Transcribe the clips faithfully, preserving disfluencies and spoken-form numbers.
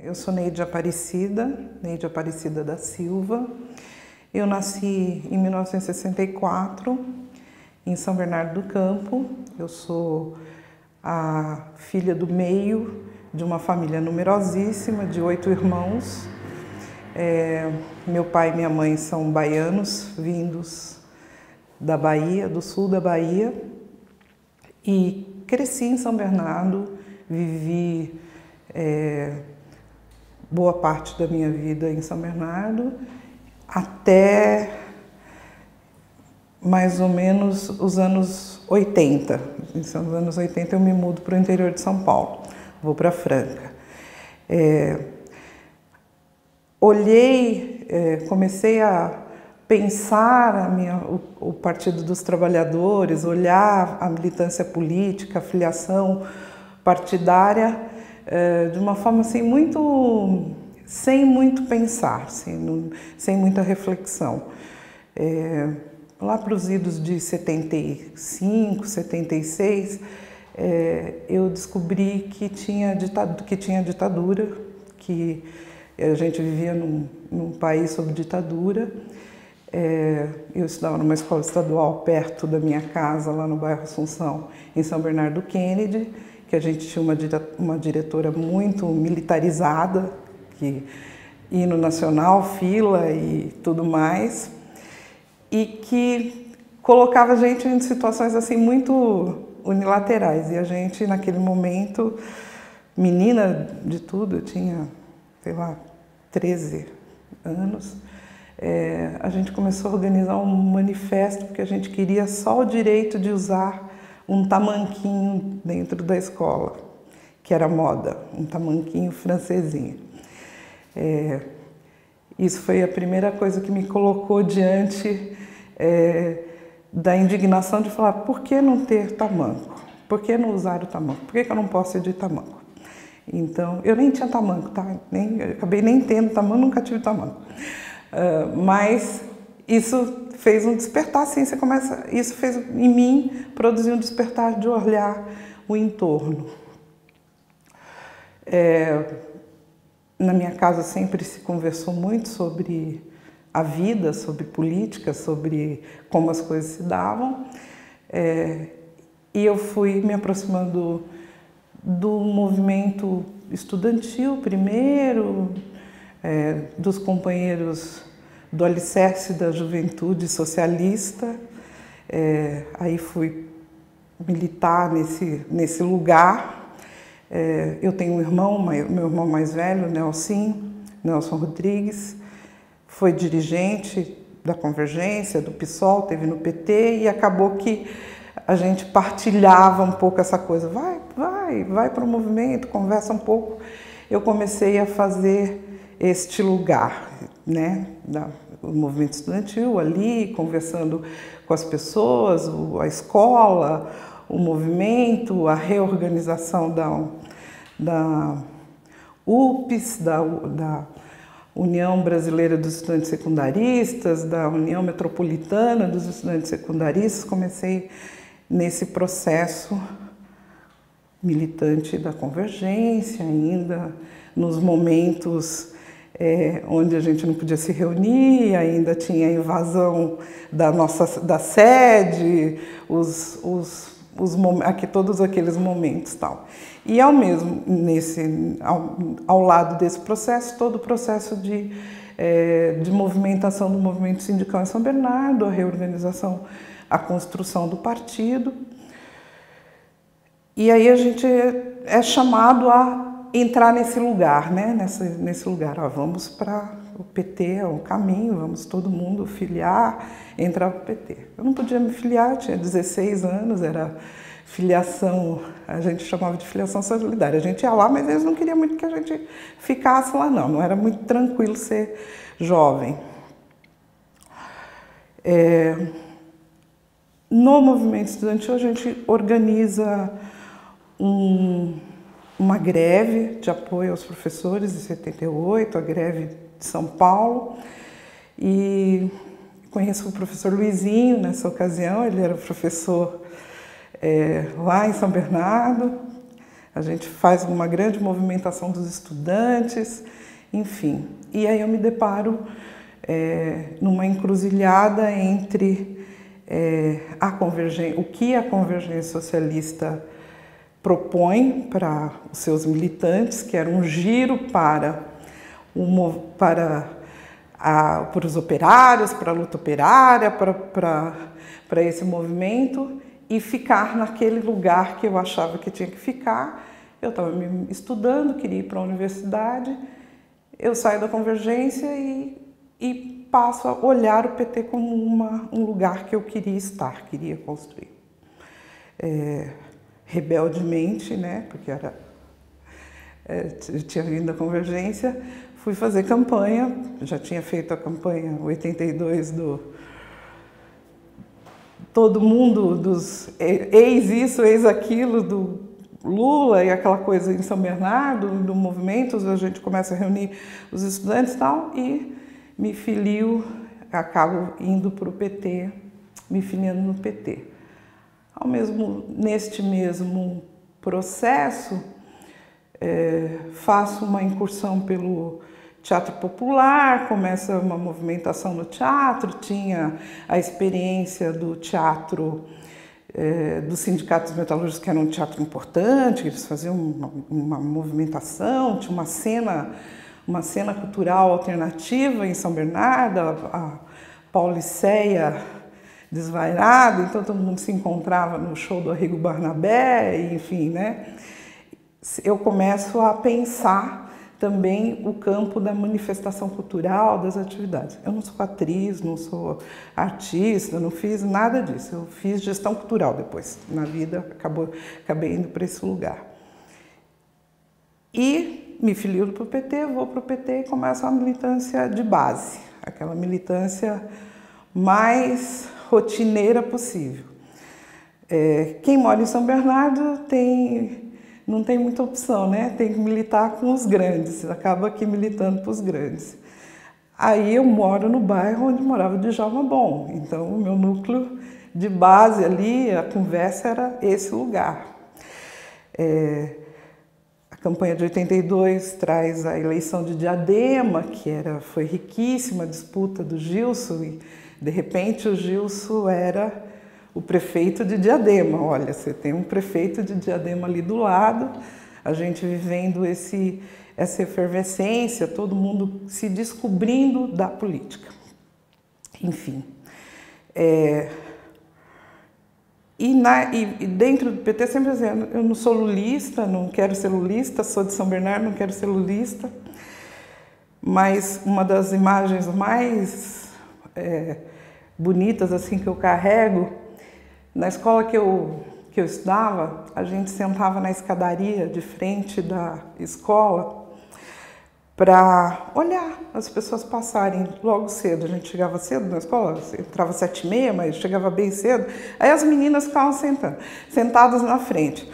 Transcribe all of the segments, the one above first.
Eu sou Neide Aparecida, Neide Aparecida da Silva. Eu nasci em mil novecentos e sessenta e quatro, em São Bernardo do Campo. Eu sou a filha do meio de uma família numerosíssima, de oito irmãos. É, meu pai e minha mãe são baianos, vindos da Bahia, do sul da Bahia. E cresci em São Bernardo, vivi é, boa parte da minha vida em São Bernardo, até mais ou menos os anos oitenta. Nos anos oitenta eu me mudo para o interior de São Paulo, vou para Franca. É, olhei, é, comecei a pensar a minha, o, o Partido dos Trabalhadores, olhar a militância política, a filiação partidária, é, de uma forma assim muito, sem muito pensar, assim, não, sem muita reflexão. É, lá para os idos de setenta e cinco, setenta e seis, é, eu descobri que tinha, ditadura, que tinha ditadura, que a gente vivia num, num país sob ditadura. É, eu estudava numa escola estadual perto da minha casa, lá no bairro Assunção, em São Bernardo do Kennedy, que a gente tinha uma, uma diretora muito militarizada, que hino nacional, fila e tudo mais, e que colocava a gente em situações assim muito unilaterais. E a gente, naquele momento, menina de tudo, eu tinha, sei lá, treze anos, É, a gente começou a organizar um manifesto porque a gente queria só o direito de usar um tamanquinho dentro da escola, que era moda, um tamanquinho francesinho. É, isso foi a primeira coisa que me colocou diante é, da indignação de falar: por que não ter tamanco? Por que não usar o tamanco? Por que, que eu não posso ir de tamanco? Então, eu nem tinha tamanco, tá? Nem, eu acabei nem tendo tamanco, nunca tive tamanco. Uh, mas isso fez um despertar, assim, você começa, isso fez em mim produzir um despertar de olhar o entorno. É, na minha casa sempre se conversou muito sobre a vida, sobre política, sobre como as coisas se davam, é, e eu fui me aproximando do movimento estudantil primeiro, É, dos companheiros do alicerce da juventude socialista. É, aí fui militar nesse, nesse lugar. É, eu tenho um irmão, meu irmão mais velho, Nelson, Nelson Rodrigues, foi dirigente da Convergência, do PSOL, teve no P T, e acabou que a gente partilhava um pouco essa coisa, vai, vai, vai para o movimento, conversa um pouco. Eu comecei a fazer este lugar, né, da, o movimento estudantil ali, conversando com as pessoas, o, a escola, o movimento, a reorganização da, da U P S, da, da União Brasileira dos Estudantes Secundaristas, da União Metropolitana dos Estudantes Secundaristas. Comecei nesse processo militante da Convergência ainda, nos momentos É, onde a gente não podia se reunir, ainda tinha a invasão da nossa da sede, os, os, os, aqui, todos aqueles momentos tal. E ao mesmo nesse ao, ao lado desse processo, todo o processo de, é, de movimentação do movimento sindical em São Bernardo, a reorganização, a construção do partido. E aí a gente é chamado a entrar nesse lugar, né? Nesse, nesse lugar, ó, vamos para o P T, é o caminho, vamos todo mundo filiar, entrar para o P T. Eu não podia me filiar, tinha dezesseis anos, era filiação, a gente chamava de filiação solidária. A gente ia lá, mas eles não queriam muito que a gente ficasse lá, não. Não era muito tranquilo ser jovem. É, no movimento estudantil, a gente organiza um uma greve de apoio aos professores em setenta e oito, a greve de São Paulo, e conheço o professor Luizinho nessa ocasião, ele era professor é, lá em São Bernardo. a gente faz uma grande movimentação dos estudantes, enfim. E aí eu me deparo é, numa encruzilhada entre é, a convergência, o que a convergência socialista propõe para os seus militantes, que era um giro para, um, para, a, para os operários, para a luta operária, para, para, para esse movimento, e ficar naquele lugar que eu achava que tinha que ficar. Eu estava me estudando, queria ir para a universidade, eu saio da convergência e, e passo a olhar o P T como uma, um lugar que eu queria estar, queria construir. É, rebeldemente, né, porque era, é, tinha vindo da convergência, fui fazer campanha, já tinha feito a campanha em oitenta e dois do todo mundo, dos ex isso, ex aquilo, do Lula e aquela coisa em São Bernardo, do movimento, a gente começa a reunir os estudantes e tal, e me filio, acabo indo para o P T, me filiando no P T. Ao mesmo, neste mesmo processo, é, faço uma incursão pelo teatro popular, começa uma movimentação no teatro, tinha a experiência do teatro, é, dos sindicatos metalúrgicos, que era um teatro importante, eles faziam uma, uma movimentação, tinha uma cena, uma cena cultural alternativa em São Bernardo, a, a Pauliceia desvairado, então todo mundo se encontrava no show do Arrigo Barnabé, enfim, né? Eu começo a pensar também o campo da manifestação cultural, das atividades. Eu não sou atriz, não sou artista, não fiz nada disso. Eu fiz gestão cultural depois. Na vida, acabou, acabei indo para esse lugar. E me filio para o P T, vou para o P T e começo a militância de base, aquela militância mais rotineira possível. É, quem mora em São Bernardo tem, não tem muita opção, né? Tem que militar com os grandes, acaba aqui militando para os grandes. Aí eu moro no bairro onde morava o Djalma Bom, então o meu núcleo de base ali, a conversa era esse lugar. É, a campanha de oitenta e dois traz a eleição de Diadema, que era, foi riquíssima a disputa do Gilson, e de repente o Gilson era o prefeito de Diadema. Olha, você tem um prefeito de Diadema ali do lado, a gente vivendo esse, essa efervescência, todo mundo se descobrindo da política. Enfim. É, e, na, e, e dentro do P T sempre dizendo, eu não sou lulista, não quero ser lulista, sou de São Bernardo, não quero ser lulista, mas uma das imagens mais é, bonitas assim que eu carrego, na escola que eu, que eu estudava, a gente sentava na escadaria de frente da escola para olhar as pessoas passarem logo cedo. A gente chegava cedo na escola, entrava às sete e meia, mas chegava bem cedo. Aí as meninas ficavam sentando, sentadas na frente.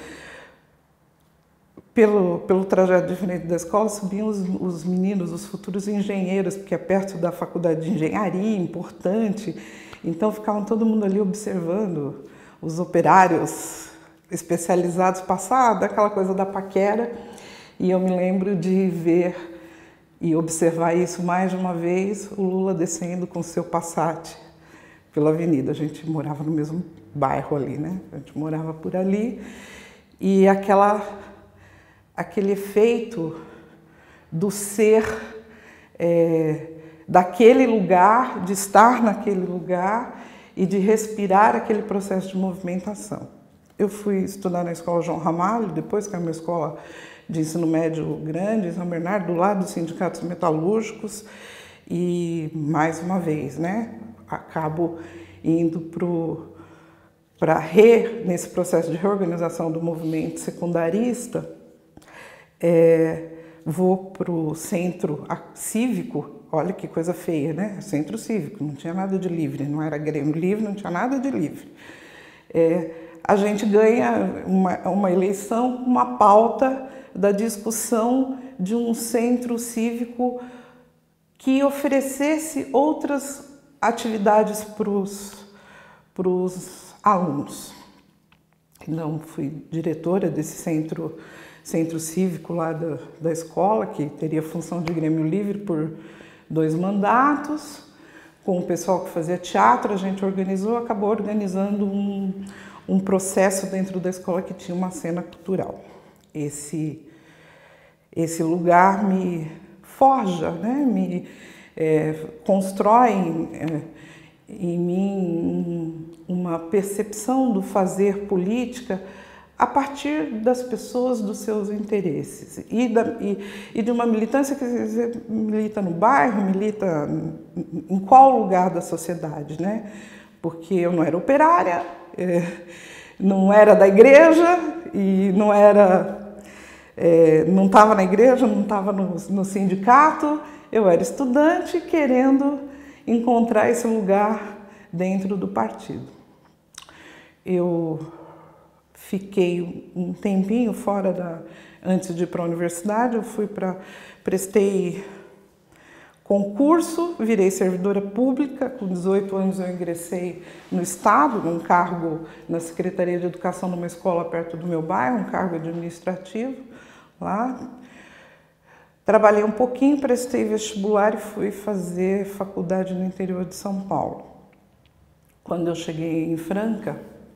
Pelo, pelo trajeto de frente da escola subiam os, os meninos, os futuros engenheiros, porque é perto da faculdade de engenharia, importante. Então ficavam todo mundo ali observando os operários especializados passar, daquela coisa da paquera. E eu me lembro de ver e observar isso mais de uma vez, o Lula descendo com seu Passat pela avenida. A gente morava no mesmo bairro ali, né? A gente morava por ali. E aquela, aquele efeito do ser, é, daquele lugar, de estar naquele lugar e de respirar aquele processo de movimentação. Eu fui estudar na escola João Ramalho, depois que era uma escola de ensino médio grande em São Bernardo, do lado dos sindicatos metalúrgicos, e mais uma vez, né, acabo indo para re, nesse processo de reorganização do movimento secundarista, é, vou para o centro cívico. Olha que coisa feia, né? Centro cívico, não tinha nada de livre, não era Grêmio Livre, não tinha nada de livre. É, a gente ganha uma, uma eleição com uma pauta da discussão de um centro cívico que oferecesse outras atividades para os alunos. Então, fui diretora desse centro centro cívico lá da, da escola, que teria função de Grêmio Livre por dois mandatos. Com o pessoal que fazia teatro, a gente organizou, acabou organizando um, um processo dentro da escola que tinha uma cena cultural. Esse, esse lugar me forja, né? me é, constrói é, em mim uma percepção do fazer política a partir das pessoas, dos seus interesses e, da, e, e de uma militância que dizer, milita no bairro, milita em qual lugar da sociedade, né? Porque eu não era operária, é, não era da igreja e não era, é, não estava na igreja, não estava no, no sindicato, eu era estudante querendo encontrar esse lugar dentro do partido. Eu fiquei um tempinho fora da... Antes de ir para a universidade, eu fui para... Prestei concurso, virei servidora pública. Com dezoito anos eu ingressei no Estado, num cargo na Secretaria de Educação numa escola perto do meu bairro, um cargo administrativo lá. Trabalhei um pouquinho, prestei vestibular e fui fazer faculdade no interior de São Paulo. Quando eu cheguei em Franca,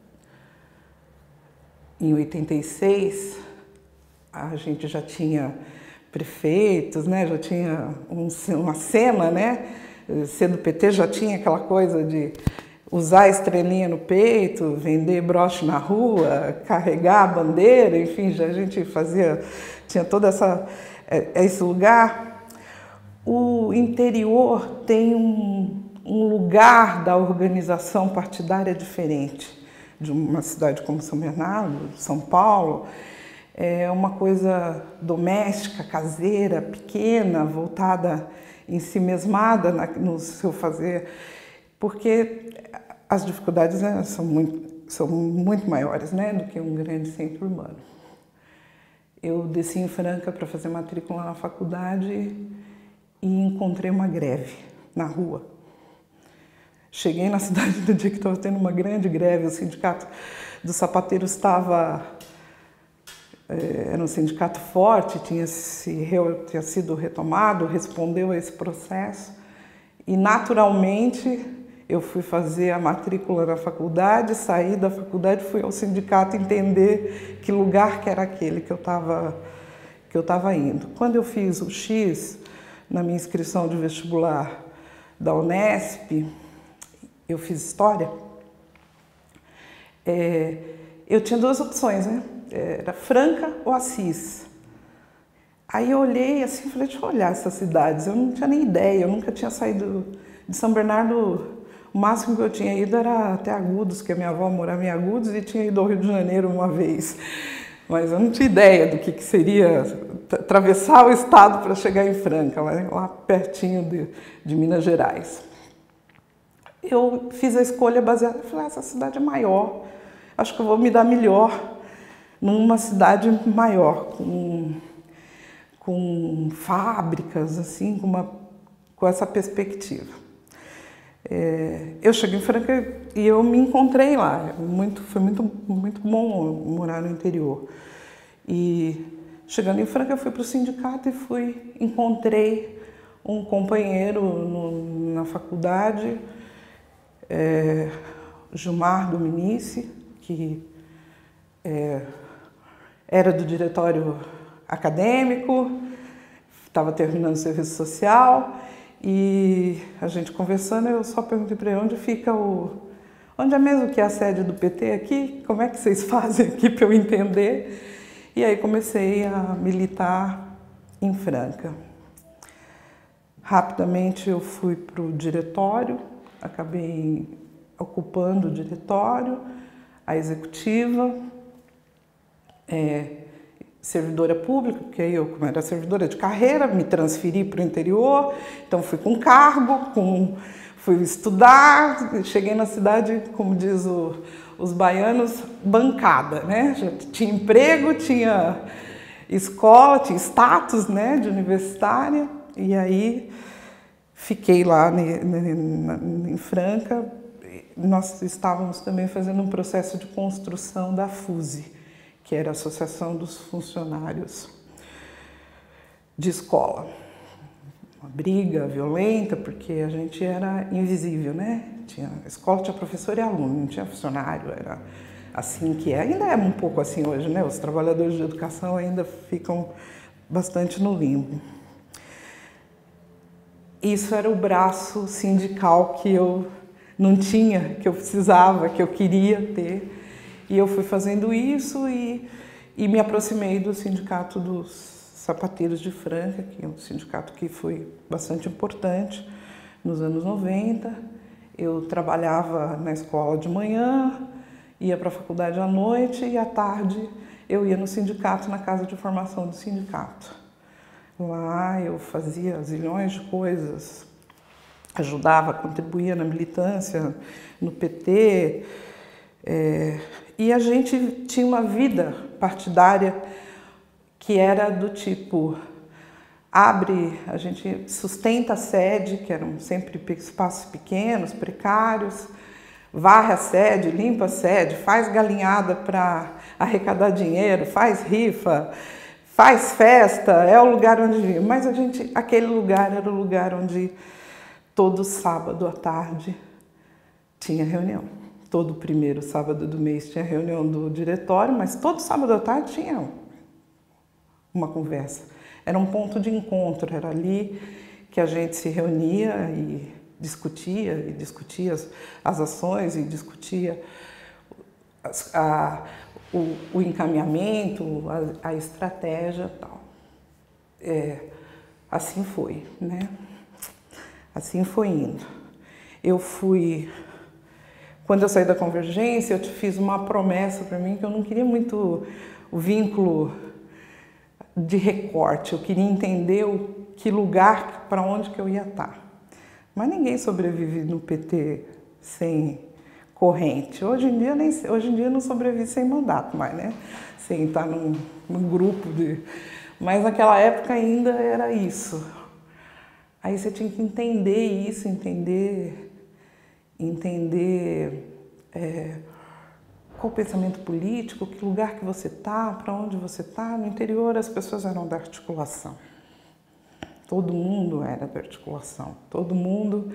em oitenta e seis, a gente já tinha prefeitos, né? Já tinha um, uma cena, né? Ser do P T já tinha aquela coisa de usar a estrelinha no peito, vender broche na rua, carregar a bandeira, enfim, já a gente fazia, tinha toda essa, esse lugar. O interior tem um, um lugar da organização partidária diferente de uma cidade como São Bernardo, São Paulo. É uma coisa doméstica, caseira, pequena, voltada em si mesmada no seu fazer, porque as dificuldades, né, são, muito, são muito maiores, né, do que um grande centro urbano. Eu desci em Franca para fazer matrícula na faculdade e encontrei uma greve na rua. Cheguei na cidade no dia que estava tendo uma grande greve, o sindicato dos sapateiros estava... Era um sindicato forte, tinha, se, tinha sido retomado, respondeu a esse processo. E, naturalmente, eu fui fazer a matrícula na faculdade, saí da faculdade, fui ao sindicato entender que lugar que era aquele que eu estava que eu estava indo. Quando eu fiz o X, na minha inscrição de vestibular da Unesp, eu fiz História, é, eu tinha duas opções, né? Era Franca ou Assis. Aí eu olhei assim e falei, deixa eu olhar essas cidades. Eu não tinha nem ideia, eu nunca tinha saído de São Bernardo. O máximo que eu tinha ido era até Agudos, que a minha avó morava em Agudos, e tinha ido ao Rio de Janeiro uma vez. Mas eu não tinha ideia do que, que seria atravessar o estado para chegar em Franca, lá pertinho de, de Minas Gerais. Eu fiz a escolha baseada, eu falei, ah, essa cidade é maior, acho que eu vou me dar melhor numa cidade maior, com, com fábricas, assim, com, uma, com essa perspectiva. É, eu cheguei em Franca e eu me encontrei lá, muito, foi muito, muito bom morar no interior. E chegando em Franca, eu fui para o sindicato e fui, encontrei um companheiro no, na faculdade, é, Gilmar Dominici, que é, era do diretório acadêmico, estava terminando o serviço social, e a gente conversando, eu só perguntei para ele onde fica o... Onde é mesmo que é a sede do P T aqui? Como é que vocês fazem aqui para eu entender? E aí comecei a militar em Franca. Rapidamente eu fui para o diretório, acabei ocupando o diretório, a executiva, é, servidora pública, porque eu, como era servidora de carreira, me transferi para o interior, então fui com cargo, com, fui estudar, cheguei na cidade, como diz o, os baianos, bancada, né? Já tinha emprego, tinha escola, tinha status, né, de universitária, e aí fiquei lá em Franca. Nós estávamos também fazendo um processo de construção da F U S E, que era a Associação dos Funcionários de Escola. Uma briga violenta, porque a gente era invisível, né? Tinha, a escola tinha professor e aluno, não tinha funcionário, era assim que é. Ainda é um pouco assim hoje, né? Os trabalhadores de educação ainda ficam bastante no limbo. Isso era o braço sindical que eu não tinha, que eu precisava, que eu queria ter. E eu fui fazendo isso e, e me aproximei do Sindicato dos Sapateiros de Franca, que é um sindicato que foi bastante importante nos anos noventa. Eu trabalhava na escola de manhã, ia para a faculdade à noite e à tarde eu ia no sindicato, na casa de formação do sindicato. Lá eu fazia zilhões de coisas, ajudava, contribuía na militância, no P T, é, e a gente tinha uma vida partidária que era do tipo, abre, a gente sustenta a sede, que eram sempre espaços pequenos, precários, varre a sede, limpa a sede, faz galinhada para arrecadar dinheiro, faz rifa, faz festa, é o lugar onde... Mas a gente, aquele lugar era o lugar onde todo sábado à tarde tinha reunião. Todo primeiro sábado do mês tinha reunião do diretório, mas todo sábado à tarde tinha uma conversa. Era um ponto de encontro, era ali que a gente se reunia e discutia, e discutia as, as ações, e discutia as, a, o, o encaminhamento, a, a estratégia e tal. É, assim foi, né? Assim foi indo. Eu fui... Quando eu saí da Convergência, eu te fiz uma promessa para mim que eu não queria muito o vínculo de recorte, eu queria entender o, que lugar, para onde que eu ia estar. Mas ninguém sobrevive no P T sem corrente. Hoje em dia, nem, hoje em dia não sobrevive sem mandato mais, né? Sem estar num, num grupo de... Mas naquela época ainda era isso. Aí você tinha que entender isso, entender... Entender... É, qual o pensamento político, que lugar que você está, para onde você está. No interior as pessoas eram da articulação. Todo mundo era da articulação. Todo mundo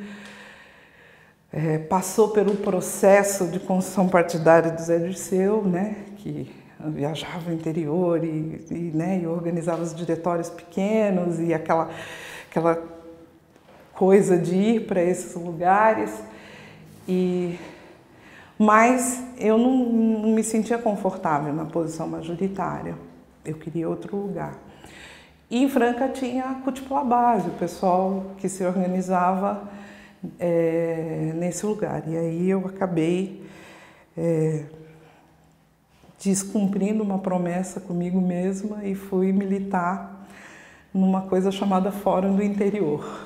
é, passou pelo processo de construção partidária do Zé Dirceu, né, que viajava ao interior e, e, né, e organizava os diretórios pequenos e aquela, aquela coisa de ir para esses lugares. E... Mas eu não, não me sentia confortável na posição majoritária, eu queria outro lugar. E em Franca tinha a Cútipla Base, o pessoal que se organizava é, nesse lugar. E aí eu acabei é, descumprindo uma promessa comigo mesma e fui militar numa coisa chamada Fórum do Interior.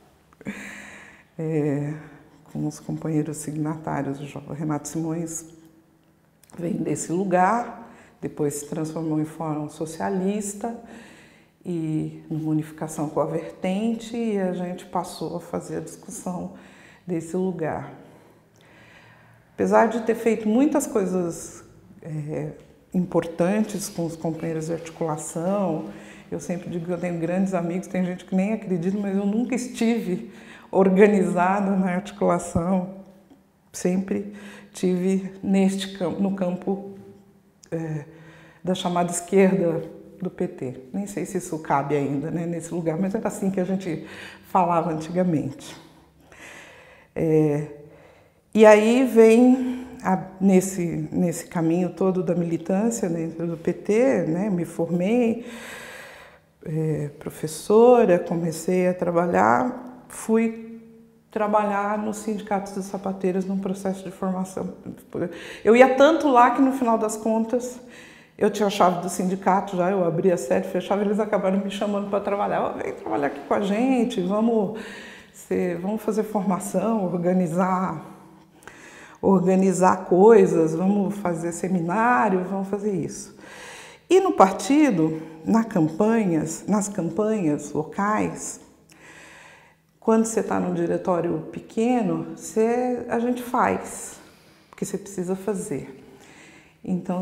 É, com os companheiros signatários, o Renato Simões vem desse lugar, depois se transformou em Fórum Socialista e numa unificação com a Vertente, e a gente passou a fazer a discussão desse lugar. Apesar de ter feito muitas coisas é, importantes com os companheiros de articulação, eu sempre digo que eu tenho grandes amigos, tem gente que nem acredita, mas eu nunca estive organizada na articulação, sempre tive neste campo, no campo é, da chamada esquerda do P T. Nem sei se isso cabe ainda, né, nesse lugar, mas era assim que a gente falava antigamente. É, e aí vem, a, nesse, nesse caminho todo da militância dentro do P T, né, me formei é, professora, comecei a trabalhar, fui trabalhar nos sindicatos dos sapateiros num processo de formação. Eu ia tanto lá que no final das contas eu tinha a chave do sindicato já, eu abria a sede, fechava, eles acabaram me chamando para trabalhar. Oh, vem trabalhar aqui com a gente, vamos, ser, vamos fazer formação, organizar, organizar coisas, vamos fazer seminário, vamos fazer isso. E no partido, nas campanhas, nas campanhas locais, quando você está num diretório pequeno, você, a gente faz, porque você precisa fazer. Então,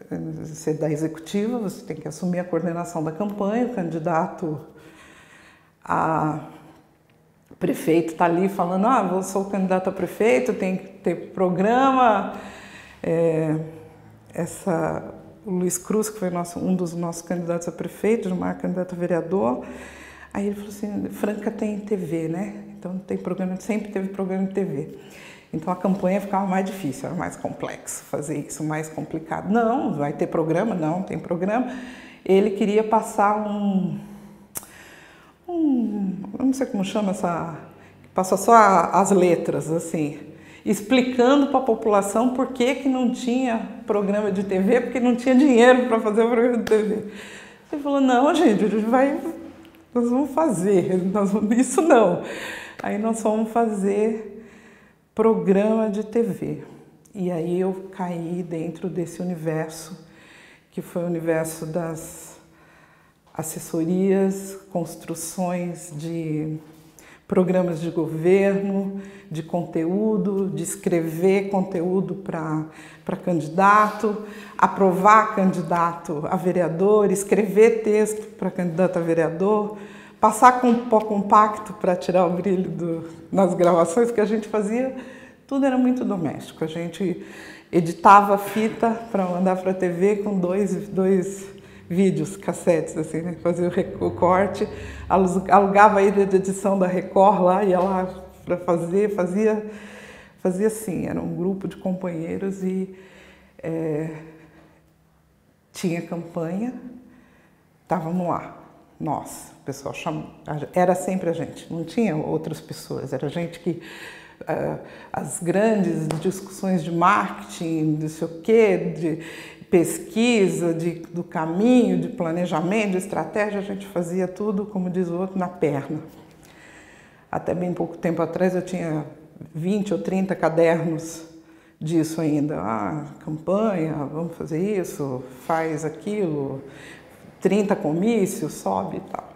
Você é da executiva, você tem que assumir a coordenação da campanha, o candidato a prefeito está ali falando, ah, eu sou candidato a prefeito, tem que ter programa. É, essa, o Luiz Cruz, que foi nosso, um dos nossos candidatos a prefeito, Gilmar, candidato a vereador, aí ele falou assim, Franca tem T V, né? Então tem programa, sempre teve programa de T V. Então a campanha ficava mais difícil, era mais complexo fazer isso, mais complicado. Não, vai ter programa? Não, tem programa. Ele queria passar um, um eu não sei como chama essa, passa só as letras, assim, explicando para a população por que que não tinha programa de T V, porque não tinha dinheiro para fazer o programa de T V. Ele falou, não, gente, a gente vai, nós vamos fazer, nós vamos, isso não. Aí nós vamos fazer programa de T V. E aí eu caí dentro desse universo, que foi o universo das assessorias, construções de programas de governo, de conteúdo, de escrever conteúdo para para candidato, aprovar candidato a vereador, escrever texto para candidato a vereador, passar com pó compacto para tirar o brilho do, nas gravações que a gente fazia, tudo era muito doméstico. A gente editava fita para mandar para a T V com dois, dois vídeos, cassetes, assim, né? Fazia o corte, alugava a ilha de edição da Record lá, ia lá para fazer, fazia, fazia assim, era um grupo de companheiros e é, tinha campanha, estávamos lá. Nós, o pessoal chamou, era sempre a gente, não tinha outras pessoas, era a gente que, uh, as grandes discussões de marketing, de sei o quê, de pesquisa, de, do caminho, de planejamento, de estratégia, a gente fazia tudo, como diz o outro, na perna. Até bem pouco tempo atrás eu tinha vinte ou trinta cadernos disso ainda. Ah, campanha, vamos fazer isso, faz aquilo, trinta comícios, sobe e tal.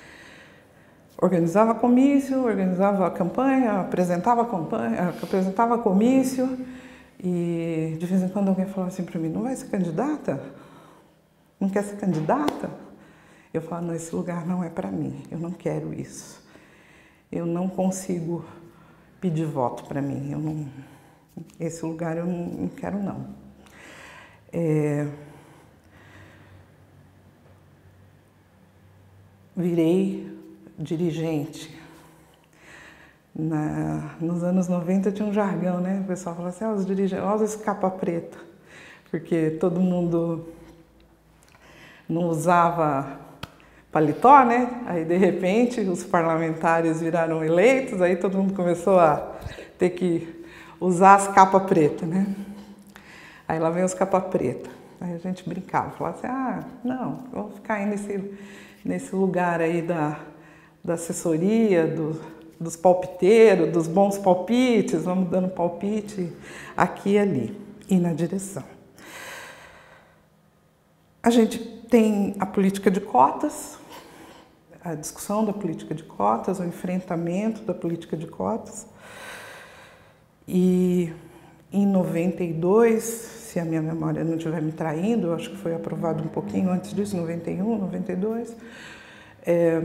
Organizava comício, organizava a campanha, apresentava a campanha, apresentava comício e de vez em quando alguém falava assim para mim, não vai ser candidata? Não quer ser candidata? Eu falava, não, esse lugar não é para mim, eu não quero isso. Eu não consigo pedir voto para mim, eu não, esse lugar eu não, não quero não. É, virei dirigente. Na, nos anos noventa tinha um jargão, né? O pessoal falava assim, ah, os dirigentes, olha esse capa preta, porque todo mundo não usava paletó, né? Aí de repente os parlamentares viraram eleitos, aí todo mundo começou a ter que usar as capas pretas, né? Aí lá vem os capa preta. Aí a gente brincava, falava assim, ah, não, vou ficar aí nesse, nesse lugar aí da, da assessoria, do, dos palpiteiros, dos bons palpites, vamos dando palpite aqui e ali, e na direção. A gente tem a política de cotas, a discussão da política de cotas, o enfrentamento da política de cotas. E em noventa e dois, se a minha memória não estiver me traindo, eu acho que foi aprovado um pouquinho antes disso, noventa e um, noventa e dois. É,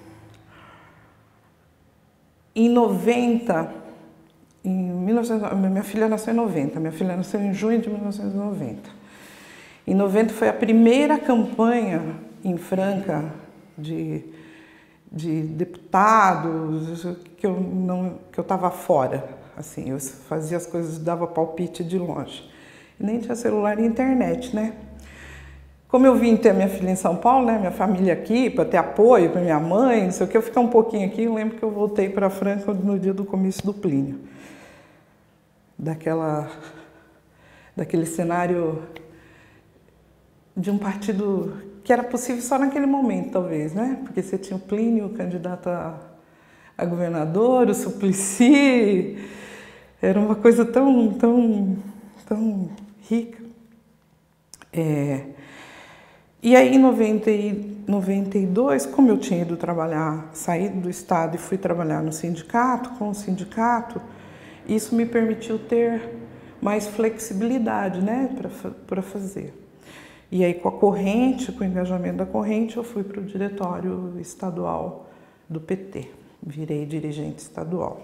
em noventa, em mil e novecentos, minha filha nasceu em noventa, minha filha nasceu em junho de mil novecentos e noventa. Em noventa foi a primeira campanha em Franca de, de deputados que eu não, que eu estava fora, assim, eu fazia as coisas, dava palpite de longe. E nem tinha celular e internet, né? Como eu vim ter minha filha em São Paulo, né, minha família aqui, para ter apoio para minha mãe, não sei o que, eu fiquei um pouquinho aqui, eu lembro que eu voltei para Franca no dia do comício do Plínio. Daquela, daquele cenário de um partido que era possível só naquele momento, talvez, né? Porque você tinha o Plínio, candidato a, a governador, o Suplicy, era uma coisa tão, tão, tão rica. É, e aí, em noventa e dois, como eu tinha ido trabalhar, saí do estado e fui trabalhar no sindicato, com o sindicato, isso me permitiu ter mais flexibilidade, né, para fazer. E aí, com a corrente, com o engajamento da corrente, eu fui para o diretório estadual do P T. Virei dirigente estadual.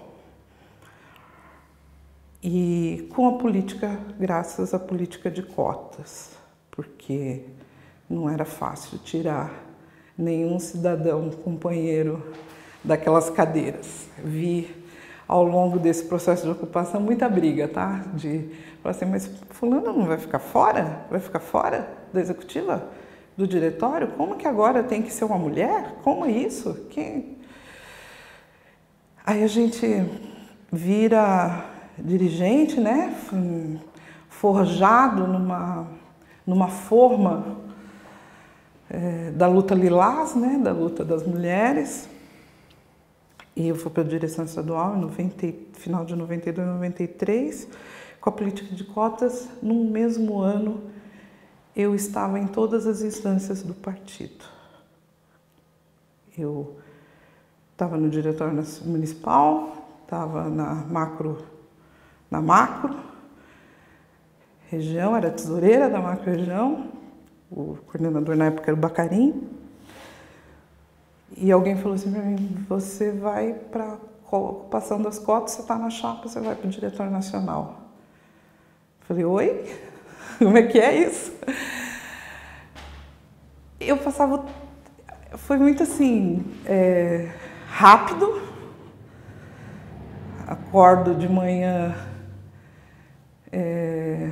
E com a política, graças à política de cotas, porque não era fácil tirar nenhum cidadão companheiro daquelas cadeiras. Vi ao longo desse processo de ocupação muita briga, tá? De falar assim, mas fulano não vai ficar fora? Vai ficar fora da executiva? Do diretório? Como que agora tem que ser uma mulher? Como é isso? Quem... Aí a gente vira dirigente, né? Forjado numa, numa forma é, da luta lilás, né? Da luta das mulheres. E eu fui para a direção estadual em noventa, final de noventa e dois, noventa e três, com a política de cotas. No mesmo ano, eu estava em todas as instâncias do partido. Eu estava no diretório municipal, estava na macro, na macro região, era tesoureira da macro região, o coordenador na época era o Bacarim. E alguém falou assim para mim, você vai para a ocupação das cotas, você está na chapa, você vai para o diretório nacional. Eu falei, oi? Como é que é isso? Eu passava, foi muito assim, é, rápido. Acordo de manhã, é,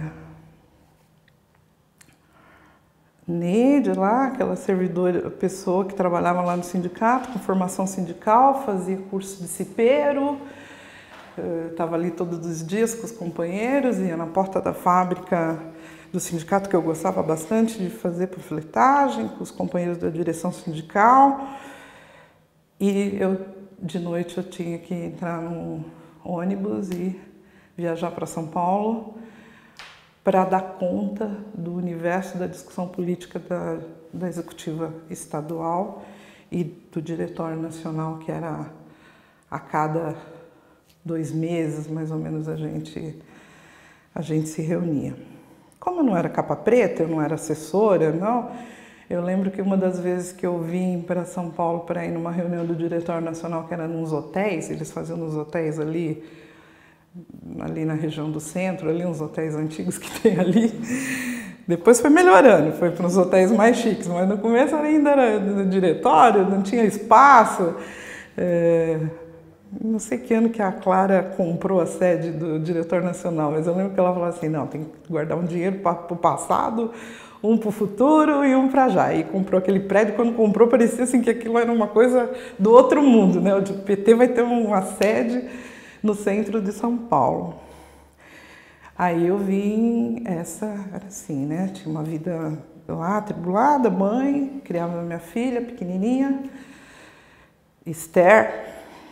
Neide lá, aquela servidora, pessoa que trabalhava lá no sindicato, com formação sindical, fazia curso de cipeiro, estava ali todos os dias com os companheiros, ia na porta da fábrica do sindicato, que eu gostava bastante de fazer panfletagem, com os companheiros da direção sindical, e eu, de noite eu tinha que entrar num ônibus e viajar para São Paulo, para dar conta do universo da discussão política da, da executiva estadual e do diretório nacional, que era a cada dois meses, mais ou menos, a gente, a gente se reunia. Como eu não era capa preta, eu não era assessora, não, eu lembro que uma das vezes que eu vim para São Paulo para ir numa reunião do diretório nacional, que era nos hotéis, eles faziam nos hotéis ali, ali na região do centro, ali uns hotéis antigos que tem ali. Depois foi melhorando, foi para uns hotéis mais chiques, mas no começo ainda era no diretório, não tinha espaço. É, não sei que ano que a Clara comprou a sede do diretório nacional, mas eu lembro que ela falou assim, não, tem que guardar um dinheiro para o passado, um para o futuro e um para já. E comprou aquele prédio, quando comprou parecia assim que aquilo era uma coisa do outro mundo, né? O P T vai ter uma sede no centro de São Paulo. Aí eu vim, essa era assim, né? Tinha uma vida lá atribulada, mãe, criava minha filha pequenininha, Esther.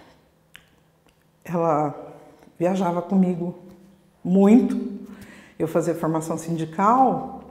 Ela viajava comigo muito. Eu fazia formação sindical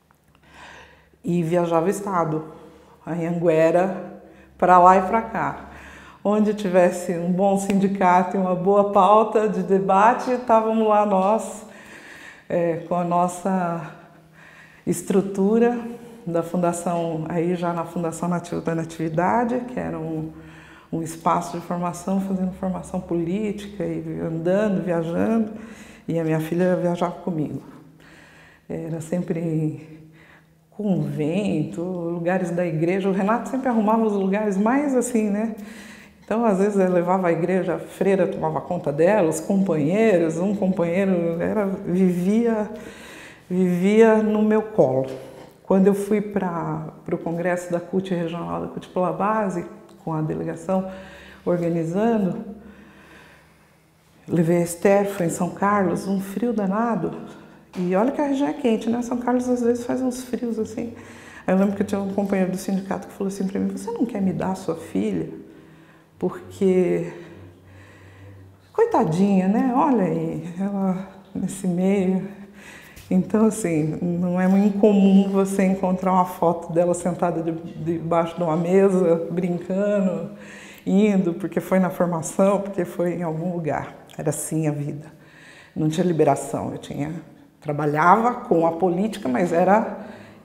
e viajava o estado, a Anhanguera, para lá e para cá. Onde tivesse um bom sindicato e uma boa pauta de debate, estávamos lá nós, é, com a nossa estrutura da fundação, aí já na Fundação Nativa da Natividade, que era um, um espaço de formação, fazendo formação política, e andando, viajando, e a minha filha viajava comigo. Era sempre convento, lugares da igreja, o Renato sempre arrumava os lugares mais assim, né? Então, às vezes, eu levava a igreja, a freira tomava conta dela, os companheiros, um companheiro era, vivia, vivia no meu colo. Quando eu fui para o congresso da C U T regional, da C U T pela base, com a delegação organizando, levei a Esther, foi em São Carlos, um frio danado. E olha que a região é quente, né? São Carlos, às vezes, faz uns frios assim. Aí eu lembro que eu tinha um companheiro do sindicato que falou assim para mim, você não quer me dar a sua filha? Porque, coitadinha, né? Olha aí, ela nesse meio. Então, assim, não é muito incomum você encontrar uma foto dela sentada de, debaixo de uma mesa, brincando, indo, porque foi na formação, porque foi em algum lugar. Era assim a vida. Não tinha liberação, eu tinha... Trabalhava com a política, mas era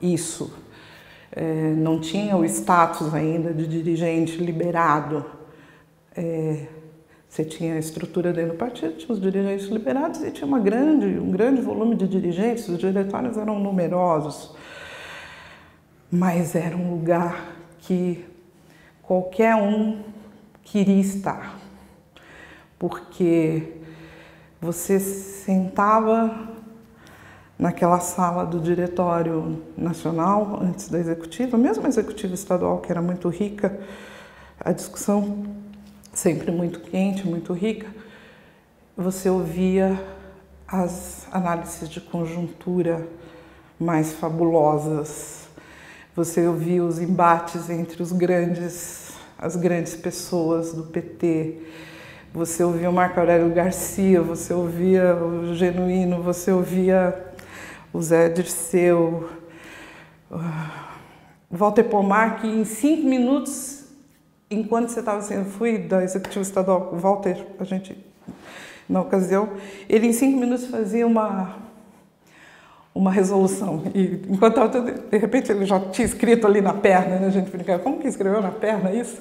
isso. É, não tinha o status ainda de dirigente liberado. É, você tinha a estrutura dentro do partido, tinha os dirigentes liberados e tinha uma grande, um grande volume de dirigentes, os diretórios eram numerosos, mas era um lugar que qualquer um queria estar, porque você sentava naquela sala do Diretório Nacional, antes da Executiva, mesmo a Executiva Estadual, que era muito rica, a discussão sempre muito quente, muito rica, você ouvia as análises de conjuntura mais fabulosas, você ouvia os embates entre os grandes, as grandes pessoas do P T, você ouvia o Marco Aurélio Garcia, você ouvia o Genuíno, você ouvia o Zé Dirceu, Walter Pomar, que em cinco minutos, enquanto você estava assim, eu fui da Executiva Estadual, o Walter, a gente, na ocasião, ele em cinco minutos fazia uma, uma resolução. E enquanto estava, de repente, ele já tinha escrito ali na perna, né? A gente brincava, como que escreveu na perna isso?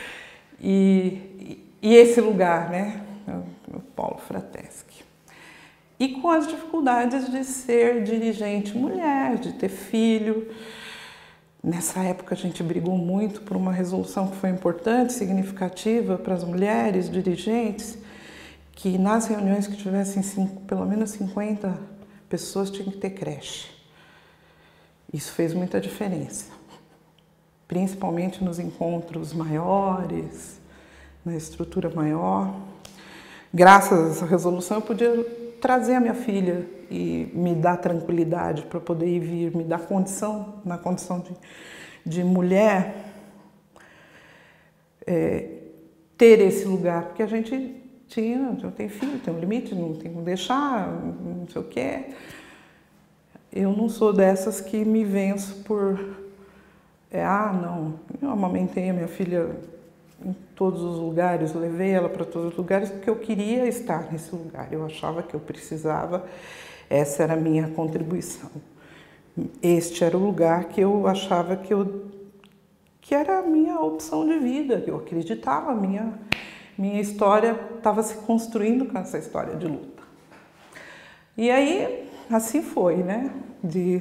E, e esse lugar, né? O Paulo Frateschi. E com as dificuldades de ser dirigente mulher, de ter filho. Nessa época a gente brigou muito por uma resolução que foi importante, significativa para as mulheres dirigentes, que nas reuniões que tivessem cinco, pelo menos cinquenta pessoas tinham que ter creche. Isso fez muita diferença, principalmente nos encontros maiores, na estrutura maior. Graças a essa resolução eu podia trazer a minha filha e me dar tranquilidade para poder ir vir, me dar condição, na condição de, de mulher, é, ter esse lugar, porque a gente tinha, eu tenho filho, tem um limite, não tem como deixar, não sei o quê. Eu não sou dessas que me venço por, é, ah, não, eu amamentei a minha filha em todos os lugares, levei ela para todos os lugares porque eu queria estar nesse lugar, eu achava que eu precisava, essa era a minha contribuição. Este era o lugar que eu achava que, eu, que era a minha opção de vida, eu acreditava, a minha, minha história estava se construindo com essa história de luta. E aí, assim foi, né? De,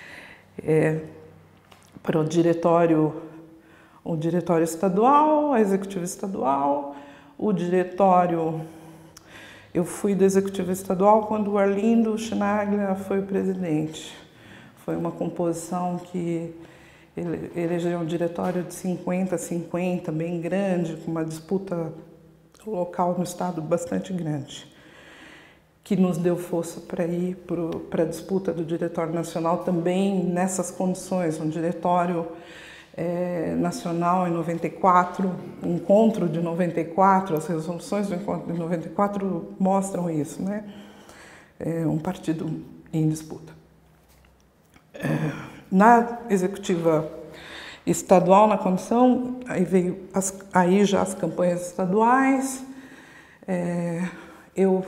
é, para o diretório o diretório estadual, a executiva estadual, o diretório... Eu fui da executiva estadual quando o Arlindo Chinaglia foi o presidente. Foi uma composição que ele elegeu um diretório de cinquenta a cinquenta, bem grande, com uma disputa local no estado bastante grande, que nos deu força para ir para a disputa do Diretório Nacional também nessas condições, um diretório É, nacional em noventa e quatro, o encontro de noventa e quatro, as resoluções do encontro de noventa e quatro mostram isso, né? É um partido em disputa. É, na executiva estadual, na condição, aí veio as, aí já as campanhas estaduais, é, eu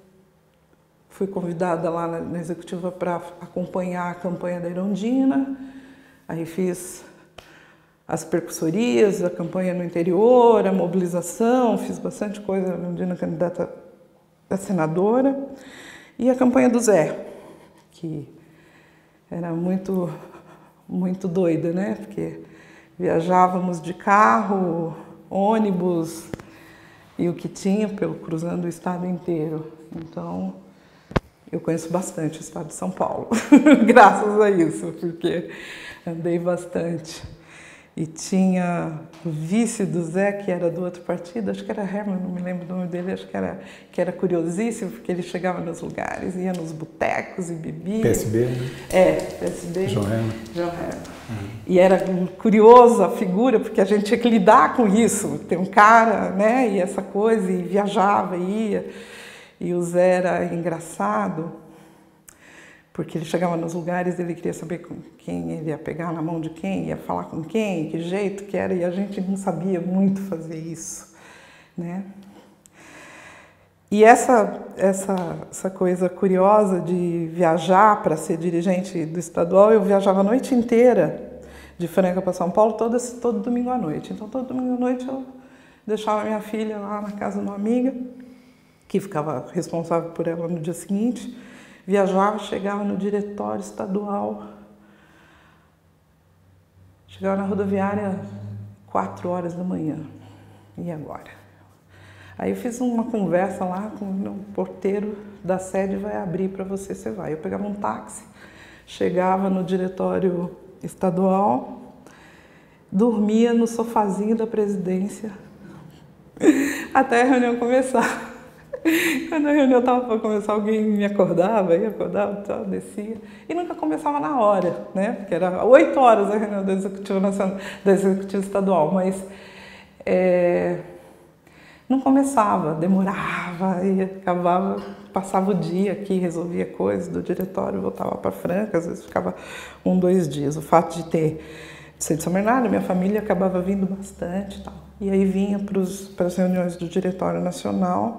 fui convidada lá na, na executiva para acompanhar a campanha da Erundina, aí fiz as percussorias, a campanha no interior, a mobilização, fiz bastante coisa, a Erundina candidata a senadora, e a campanha do Zé, que era muito, muito doida, né? Porque viajávamos de carro, ônibus, e o que tinha pelo cruzando o estado inteiro. Então, eu conheço bastante o estado de São Paulo, graças a isso, porque andei bastante. E tinha o vice do Zé, que era do outro partido, acho que era Herman, não me lembro o nome dele, acho que era, que era curiosíssimo, porque ele chegava nos lugares, ia nos botecos e bebia. P S B, né? É, P S B. João Herman. João Herman. Uhum. E era curioso a figura, porque a gente tinha que lidar com isso. Tem um cara, né, e essa coisa, e viajava, ia. E o Zé era engraçado, porque ele chegava nos lugares, ele queria saber com quem ele ia pegar na mão de quem, ia falar com quem, que jeito que era, e a gente não sabia muito fazer isso, né? E essa, essa, essa coisa curiosa de viajar para ser dirigente do estadual, eu viajava a noite inteira de Franca para São Paulo, todo, todo domingo à noite. Então, todo domingo à noite eu deixava minha filha lá na casa de uma amiga, que ficava responsável por ela no dia seguinte, viajava, chegava no diretório estadual, chegava na rodoviária quatro horas da manhã. E agora? Aí eu fiz uma conversa lá com o porteiro da sede, vai abrir para você, você vai. Eu pegava um táxi, chegava no diretório estadual, dormia no sofazinho da presidência até a reunião começar. Quando a reunião estava para começar, alguém me acordava, ia acordava, tal, descia. E nunca começava na hora, né? Porque era oito horas a reunião do Executivo Nacional, do Executivo Estadual, mas é, não começava, demorava e acabava, passava o dia aqui, resolvia coisas do diretório, voltava para Franca, às vezes ficava um, dois dias. O fato de ter de ser de São Bernardo, minha família acabava vindo bastante e tal. E aí vinha para as reuniões do Diretório Nacional.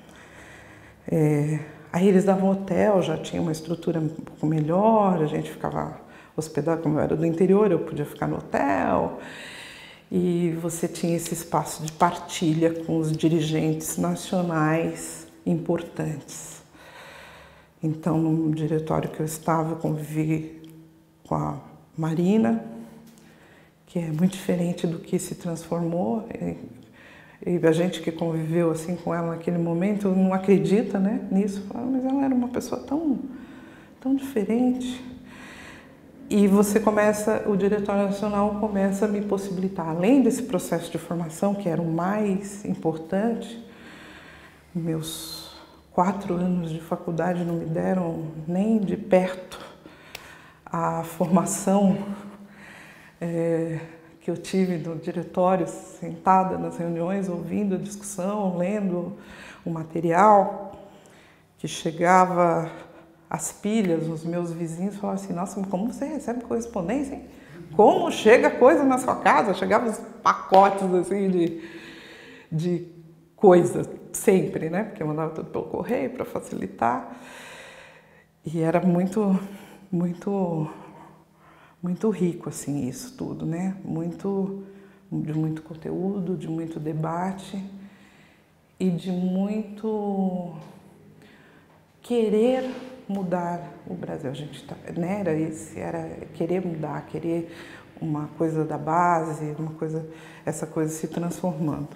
É, aí eles davam hotel, já tinha uma estrutura um pouco melhor, a gente ficava hospedado, como eu era do interior, eu podia ficar no hotel. E você tinha esse espaço de partilha com os dirigentes nacionais importantes. Então, no diretório que eu estava, eu convivi com a Marina, que é muito diferente do que se transformou. E a gente que conviveu assim com ela naquele momento não acredita, né, nisso. Fala, mas ela era uma pessoa tão, tão diferente. E você começa, o Diretório Nacional começa a me possibilitar, além desse processo de formação, que era o mais importante, meus quatro anos de faculdade não me deram nem de perto a formação é, que eu tive no diretório, sentada nas reuniões, ouvindo a discussão, lendo o material, que chegava as pilhas, os meus vizinhos falavam assim, nossa, mas como você recebe correspondência, hein? Como chega coisa na sua casa? Chegavam os pacotes assim de, de coisa, sempre, né? Porque eu mandava tudo pelo correio para facilitar. E era muito, muito, muito rico, assim, isso tudo, né? Muito, de muito conteúdo, de muito debate e de muito querer mudar o Brasil. A gente tá, né, era esse, era querer mudar, querer uma coisa da base, uma coisa, essa coisa se transformando.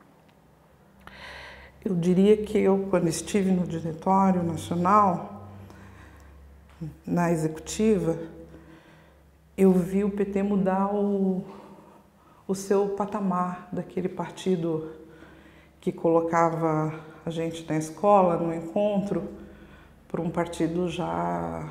Eu diria que eu, quando estive no Diretório Nacional, na executiva, eu vi o P T mudar o, o seu patamar daquele partido que colocava a gente na escola, no encontro, para um partido já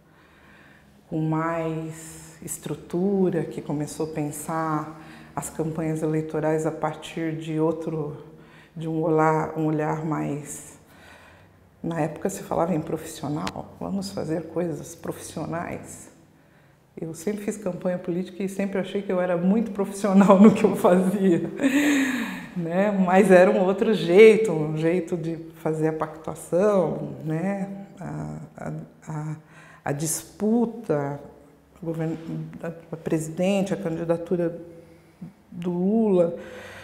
com mais estrutura, que começou a pensar as campanhas eleitorais a partir de outro, de um olhar, um olhar mais... Na época se falava em profissional, vamos fazer coisas profissionais. Eu sempre fiz campanha política e sempre achei que eu era muito profissional no que eu fazia, né? Mas era um outro jeito, um jeito de fazer a pactuação, né? A, a, a disputa, a presidente, a candidatura do Lula,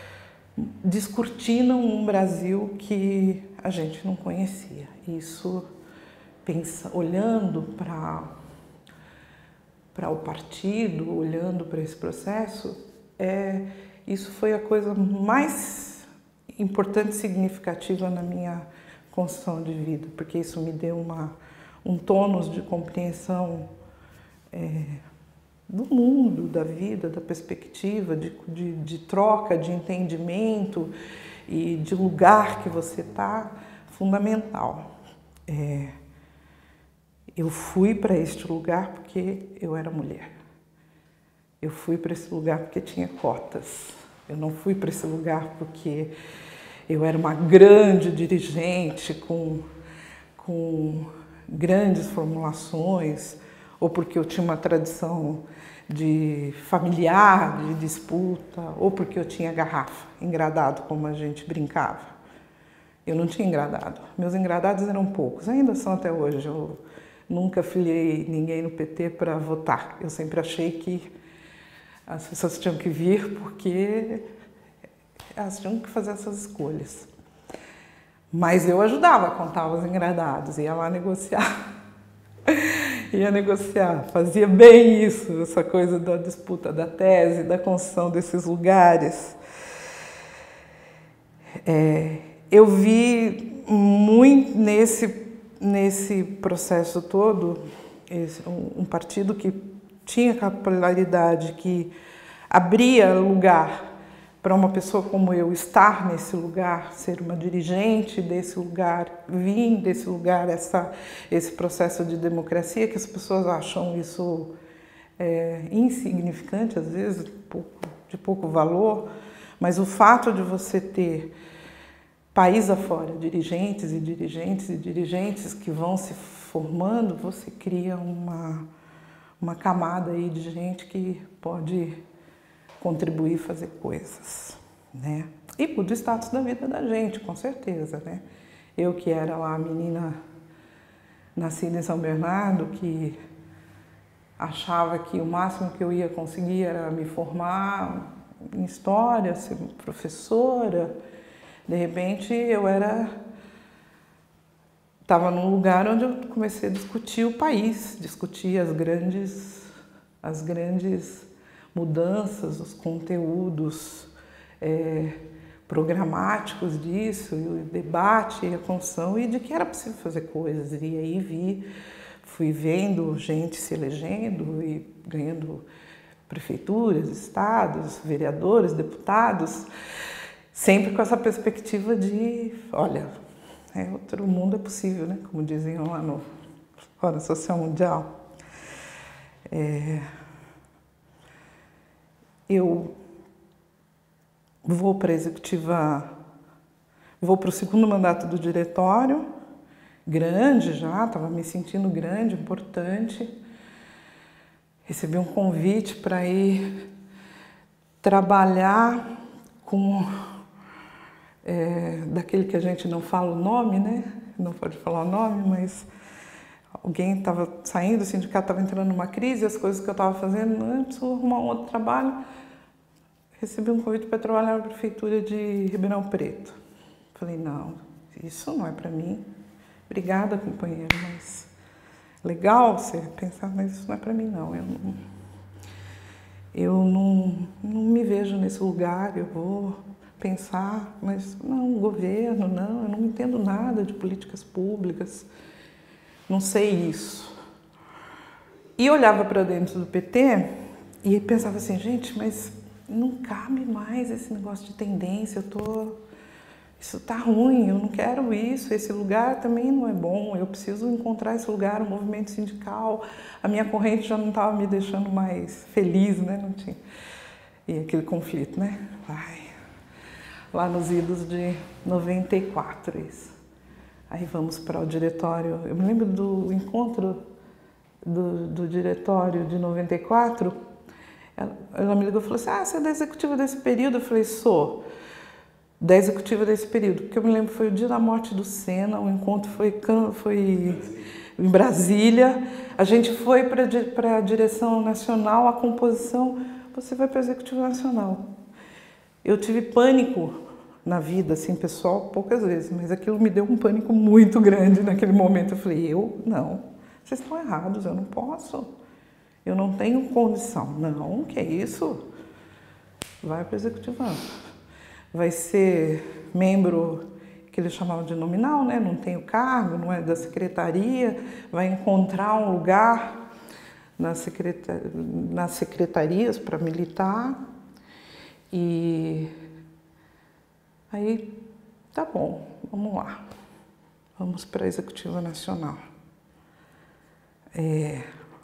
descortinam um Brasil que a gente não conhecia. Isso, pensa, olhando para para o partido, olhando para esse processo, é, isso foi a coisa mais importante e significativa na minha construção de vida, porque isso me deu uma, um tônus de compreensão é, do mundo, da vida, da perspectiva, de, de, de troca, de entendimento e de lugar que você está, fundamental. É, eu fui para este lugar porque eu era mulher. Eu fui para esse lugar porque tinha cotas. Eu não fui para esse lugar porque eu era uma grande dirigente com, com grandes formulações ou porque eu tinha uma tradição de familiar, de disputa, ou porque eu tinha garrafa, engradado, como a gente brincava. Eu não tinha engradado. Meus engradados eram poucos, ainda são até hoje. Eu nunca filiei ninguém no P T para votar. Eu sempre achei que as pessoas tinham que vir porque elas tinham que fazer essas escolhas. Mas eu ajudava a contar os engradados, ia lá negociar. Ia negociar, fazia bem isso, essa coisa da disputa da tese, da construção desses lugares. É, eu vi muito nesse, nesse processo todo esse, um, um partido que tinha capilaridade, que abria lugar para uma pessoa como eu estar nesse lugar, ser uma dirigente desse lugar, vir desse lugar, essa, esse processo de democracia, que as pessoas acham isso é, insignificante, às vezes, de pouco, de pouco valor, mas o fato de você ter país afora, dirigentes e dirigentes e dirigentes que vão se formando, você cria uma, uma camada aí de gente que pode contribuir, fazer coisas, né? E muda o status da vida da gente, com certeza, né? Eu que era lá a menina nascida em São Bernardo, que achava que o máximo que eu ia conseguir era me formar em história, ser professora, de repente eu era estava num lugar onde eu comecei a discutir o país, discutir as grandes as grandes mudanças, os conteúdos é, programáticos disso, e o debate, e a construção, e de que era possível fazer coisas. E aí vi, fui vendo gente se elegendo e ganhando prefeituras, estados, vereadores, deputados, sempre com essa perspectiva de, olha, é, outro mundo é possível, né? Como diziam lá no Fórum Social Mundial. É, Eu vou para a executiva, vou para o segundo mandato do diretório, grande já, estava me sentindo grande, importante. Recebi um convite para ir trabalhar com, é, daquele que a gente não fala o nome, né? Não pode falar o nome, mas alguém estava saindo, o sindicato estava entrando numa crise, as coisas que eu estava fazendo, eu preciso arrumar um outro trabalho. Recebi um convite para trabalhar na prefeitura de Ribeirão Preto. Falei, não, isso não é para mim. Obrigada, companheiro, mas legal você pensar, mas isso não é para mim, não. Eu não, eu não, não me vejo nesse lugar, eu vou pensar, mas não, governo, não, eu não entendo nada de políticas públicas, não sei isso. E olhava para dentro do P T e pensava assim, gente, mas não cabe mais esse negócio de tendência, eu tô, isso tá ruim, eu não quero isso, esse lugar também não é bom, eu preciso encontrar esse lugar, o movimento sindical, a minha corrente já não estava me deixando mais feliz, né? Não tinha. E aquele conflito, né? Ai, lá nos idos de noventa e quatro, isso. Aí vamos para o diretório, eu me lembro do encontro do, do diretório de noventa e quatro, ela, ela me ligou e falou assim, ah, você é da executiva desse período? Eu falei, sou da executiva desse período, porque eu me lembro, foi o dia da morte do Senna, o encontro foi, foi em Brasília, a gente foi para a direção nacional, a composição, você vai para a executiva nacional. Eu tive pânico na vida, assim, pessoal, poucas vezes, mas aquilo me deu um pânico muito grande naquele momento. Eu falei, eu? Não, vocês estão errados, eu não posso, eu não tenho condição. Não, que é isso? Vai para a executiva. Vai ser membro que eles chamavam de nominal, né? Não tem o cargo, não é da secretaria, vai encontrar um lugar nas, secretar... nas secretarias para militar. E aí, tá bom, vamos lá, vamos para a Executiva Nacional. É...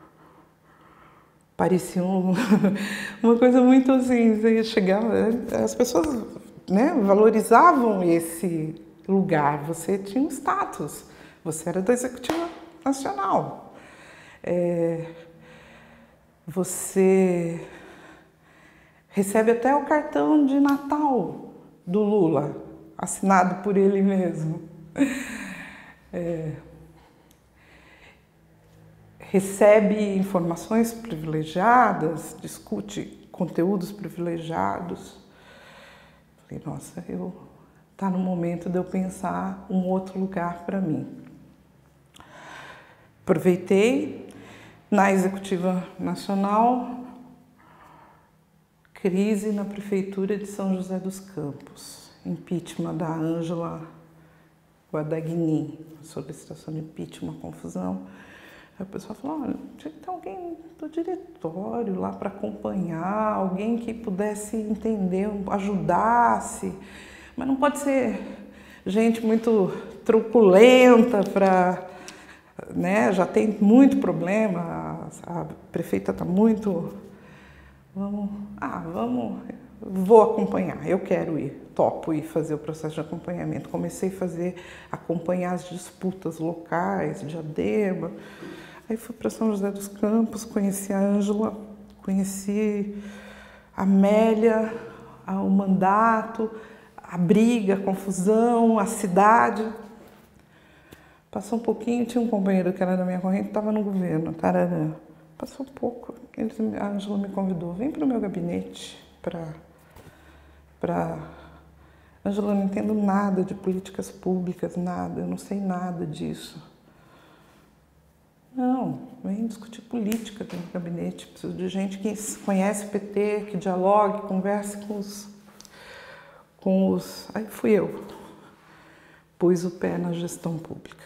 Parecia um... uma coisa muito assim, você chegava, as pessoas, né, valorizavam esse lugar, você tinha um status, você era da Executiva Nacional. É... Você recebe até o cartão de Natal do Lula. assinado por ele mesmo. É, recebe informações privilegiadas, discute conteúdos privilegiados. Falei, nossa, eu tá no momento de eu pensar um outro lugar para mim. Aproveitei na Executiva Nacional, crise na Prefeitura de São José dos Campos, impeachment da Ângela Guadagni, solicitação de impeachment, uma confusão. Aí o pessoal falou, olha, tinha que ter alguém do diretório lá para acompanhar, alguém que pudesse entender, ajudasse, mas não pode ser gente muito truculenta para, né, já tem muito problema, a, a prefeita está muito, vamos, ah, vamos, vou acompanhar, eu quero ir, topo ir fazer o processo de acompanhamento. Comecei a fazer, acompanhar as disputas locais, de Diadema. Aí fui para São José dos Campos, conheci a Ângela, conheci a Amélia, o mandato, a briga, a confusão, a cidade. Passou um pouquinho, tinha um companheiro que era da minha corrente, estava no governo, Tararã. Passou um pouco, eles, a Ângela me convidou, vem para o meu gabinete para... para... Ângela, eu não entendo nada de políticas públicas, nada, eu não sei nada disso. Não, vem discutir política aqui no gabinete, preciso de gente que conhece o P T, que dialogue, converse com os... com os... Aí fui eu, pus o pé na gestão pública.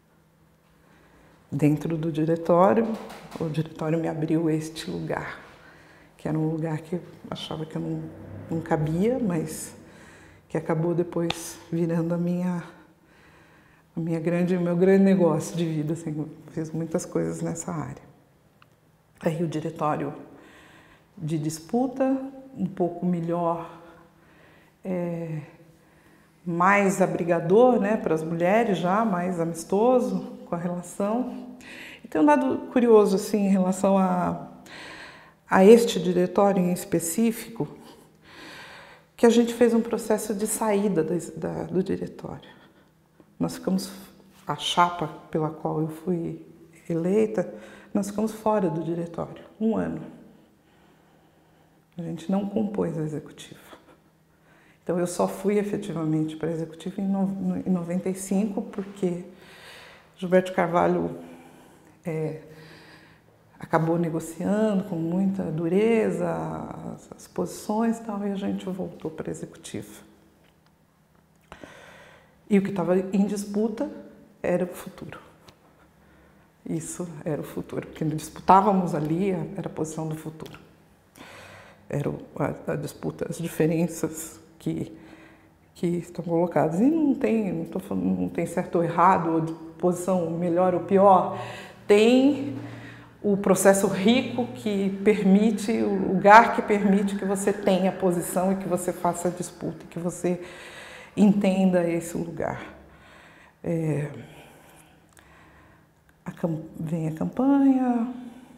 Dentro do diretório, o diretório me abriu este lugar, que era um lugar que eu achava que eu não, não cabia, mas que acabou depois virando a minha, a minha grande, o meu grande negócio de vida, assim, eu fiz muitas coisas nessa área. Aí o diretório de disputa, um pouco melhor, é, mais abrigador, né, para as mulheres já, mais amistoso com a relação. E tem um dado curioso assim, em relação a, a este diretório em específico, que a gente fez um processo de saída da, da, do diretório. Nós ficamos, a chapa pela qual eu fui eleita, nós ficamos fora do diretório, um ano. A gente não compôs a executiva. Então eu só fui efetivamente para a executiva em noventa e cinco, porque Gilberto Carvalho é, acabou negociando com muita dureza as, as posições e tal, e a gente voltou para a executiva. E o que estava em disputa era o futuro. Isso era o futuro. O que disputávamos ali era a posição do futuro. Era a, a disputa, as diferenças que, que estão colocadas. E não tem, não tô falando, não tem certo ou errado, ou de posição melhor ou pior. Tem o processo rico que permite, o lugar que permite que você tenha posição e que você faça a disputa, que você entenda esse lugar. É, a, vem a campanha,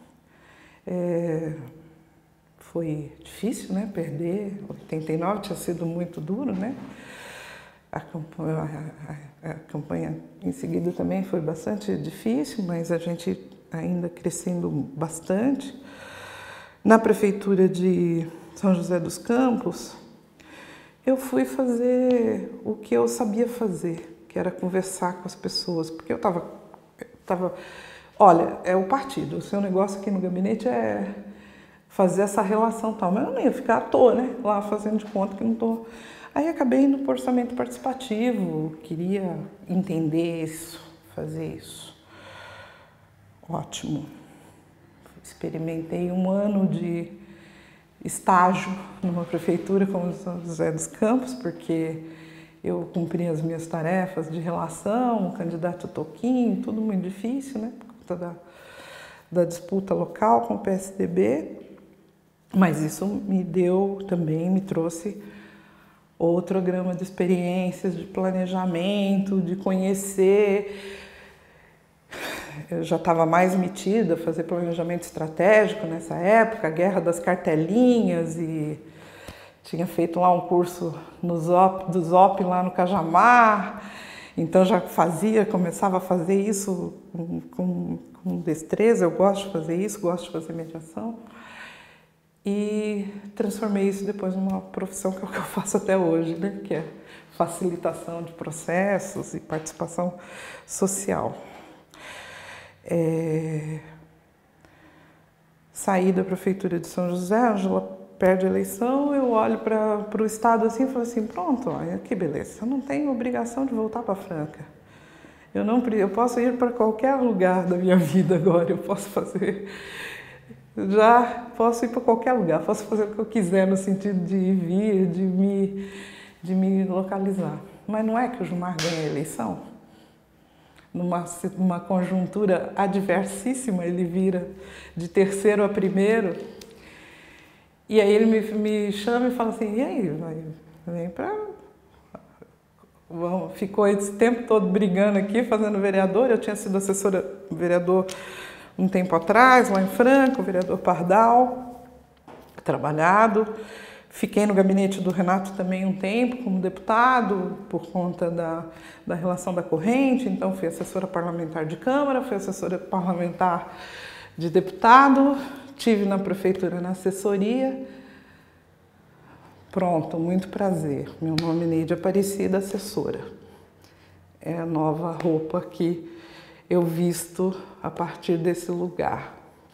é, foi difícil, né, perder, oitenta e nove tinha sido muito duro, né, a campanha, a, a campanha em seguida também foi bastante difícil, mas a gente ainda crescendo bastante. Na prefeitura de São José dos Campos, eu fui fazer o que eu sabia fazer, que era conversar com as pessoas, porque eu estava, tava, olha, é o partido, o seu negócio aqui no gabinete é fazer essa relação tal, mas eu não ia ficar à toa, né, lá fazendo de conta que não estou. Aí acabei indo para o orçamento participativo, queria entender isso, fazer isso. Ótimo. Experimentei um ano de estágio numa prefeitura como São José dos Campos, porque eu cumpria as minhas tarefas de relação, candidato toquinho, tudo muito difícil, né, por conta da, da disputa local com o P S D B, mas isso me deu também, me trouxe outro grama de experiências, de planejamento, de conhecer. Eu já estava mais metida a fazer planejamento estratégico nessa época, a guerra das cartelinhas, e tinha feito lá um curso no Zop, do Zop lá no Cajamar, então já fazia, começava a fazer isso com, com, com destreza, eu gosto de fazer isso, gosto de fazer mediação. E transformei isso depois numa profissão que é o que eu faço até hoje, né? Que é facilitação de processos e participação social. É... Saí da prefeitura de São José, a Ângela perde a eleição, eu olho para o estado assim e falo assim, pronto, olha que beleza, eu não tenho obrigação de voltar para Franca. Eu, não, eu posso ir para qualquer lugar da minha vida agora, eu posso fazer... Já posso ir para qualquer lugar, posso fazer o que eu quiser no sentido de ir vir, de me, de me localizar. Mas não é que o Gilmar ganha a eleição? Numa, numa conjuntura adversíssima, ele vira de terceiro a primeiro. E aí ele me, me chama e fala assim, e aí, vem para... Ficou esse tempo todo brigando aqui, fazendo vereador. Eu tinha sido assessora vereador um tempo atrás, lá em Franca, o vereador Pardal, trabalhado. Fiquei no gabinete do Renato também um tempo como deputado, por conta da, da relação da corrente, então fui assessora parlamentar de Câmara, fui assessora parlamentar de deputado, tive na prefeitura na assessoria. Pronto, muito prazer. Meu nome é Neide Aparecida, assessora. É a nova roupa que eu visto a partir desse lugar.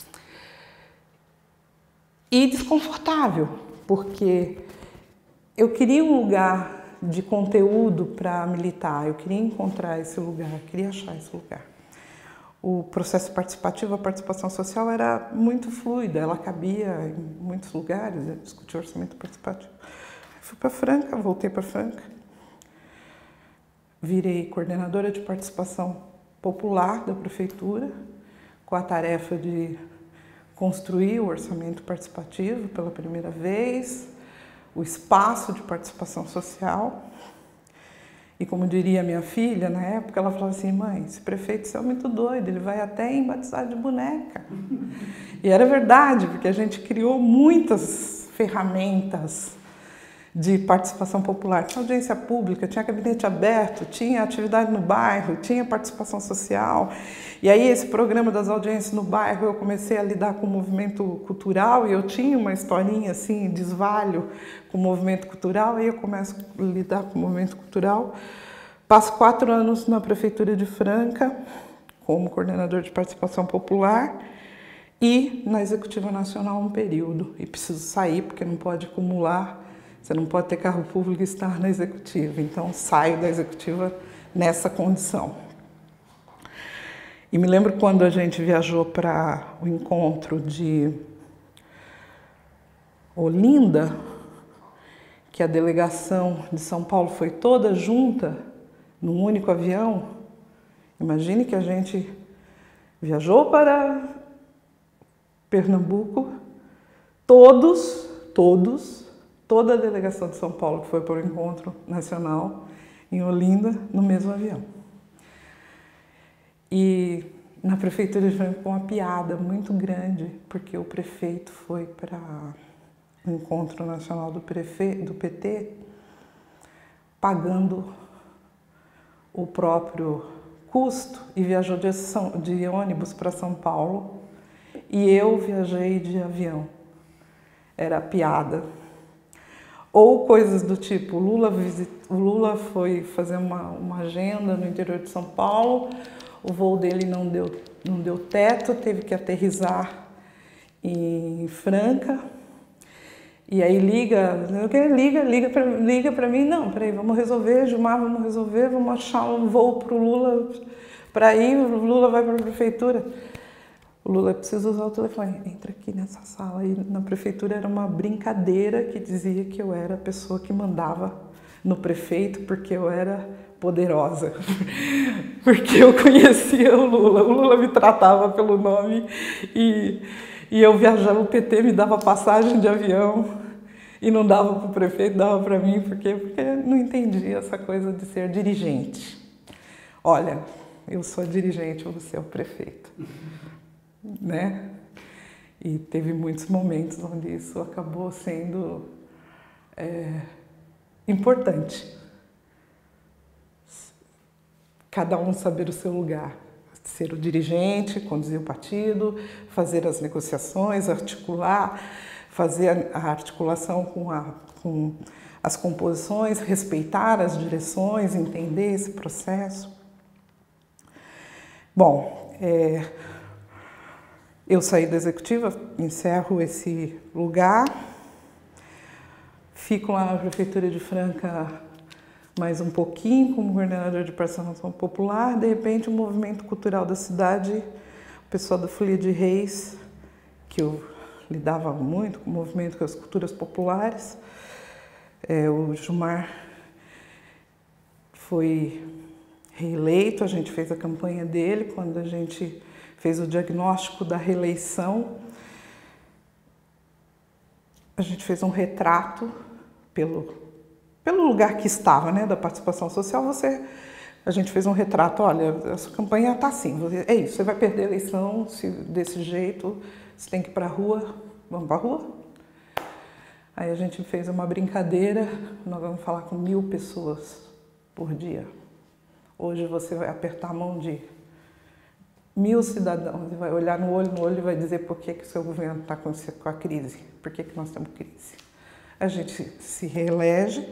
E desconfortável, porque eu queria um lugar de conteúdo para militar, eu queria encontrar esse lugar, eu queria achar esse lugar. O processo participativo, a participação social era muito fluida, ela cabia em muitos lugares, eu discuti orçamento participativo. Fui para Franca, voltei para Franca, virei coordenadora de participação popular da prefeitura, com a tarefa de construir o orçamento participativo pela primeira vez, o espaço de participação social. E como diria minha filha, na época, ela falava assim, mãe, esse prefeito é muito doido, ele vai até em batizado de boneca. E era verdade, porque a gente criou muitas ferramentas de participação popular. Tinha audiência pública, tinha gabinete aberto, tinha atividade no bairro, tinha participação social. E aí esse programa das audiências no bairro, eu comecei a lidar com o movimento cultural e eu tinha uma historinha assim, desvalho com o movimento cultural, aí eu começo a lidar com o movimento cultural. Passo quatro anos na prefeitura de Franca, como coordenador de participação popular, e na Executiva Nacional um período. E preciso sair, porque não pode acumular. Você não pode ter carro público e estar na executiva, então saio da executiva nessa condição. E me lembro quando a gente viajou para o encontro de Olinda, que a delegação de São Paulo foi toda junta, num único avião. Imagine que a gente viajou para Pernambuco, todos, todos, toda a delegação de São Paulo que foi para o encontro nacional em Olinda, no mesmo avião. E na prefeitura de Franca, uma piada muito grande, porque o prefeito foi para o encontro nacional do, prefe... do P T, pagando o próprio custo e viajou de, São... de ônibus para São Paulo, e eu viajei de avião. Era piada. Ou coisas do tipo, Lula, visit... o Lula foi fazer uma, uma agenda no interior de São Paulo, o voo dele não deu, não deu teto, teve que aterrissar em Franca, e aí liga, liga, liga para liga para mim, não, peraí, vamos resolver, Gilmar, vamos resolver, vamos achar um voo para o Lula, para ir, o Lula vai para a prefeitura. O Lula precisa usar o telefone, entra aqui nessa sala. E na prefeitura era uma brincadeira que dizia que eu era a pessoa que mandava no prefeito porque eu era poderosa, porque eu conhecia o Lula. O Lula me tratava pelo nome e, e eu viajava, o P T me dava passagem de avião e não dava para o prefeito, dava para mim, porque, porque não entendia essa coisa de ser dirigente. Olha, eu sou dirigente, você é o prefeito. Né? E teve muitos momentos onde isso acabou sendo é, importante. Cada um saber o seu lugar. Ser o dirigente, conduzir o partido, fazer as negociações, articular, fazer a articulação com, a, com as composições, respeitar as direções, entender esse processo. Bom, é, eu saí da executiva, encerro esse lugar, fico lá na Prefeitura de Franca mais um pouquinho como coordenador de participação popular. De repente, o movimento cultural da cidade, o pessoal da Folia de Reis, que eu lidava muito com o movimento com as culturas populares, é, o Gilmar foi reeleito, a gente fez a campanha dele. Quando a gente fez o diagnóstico da reeleição, a gente fez um retrato pelo Pelo lugar que estava, né, da participação social. Você, a gente fez um retrato, olha, a sua campanha está assim, é isso, você vai perder a eleição se, desse jeito, você tem que ir para a rua, vamos para a rua? Aí a gente fez uma brincadeira, nós vamos falar com mil pessoas por dia. Hoje você vai apertar a mão de mil cidadãos e vai olhar no olho no olho e vai dizer por que, que o seu governo está com, com a crise, por que, que nós temos crise. A gente se reelege.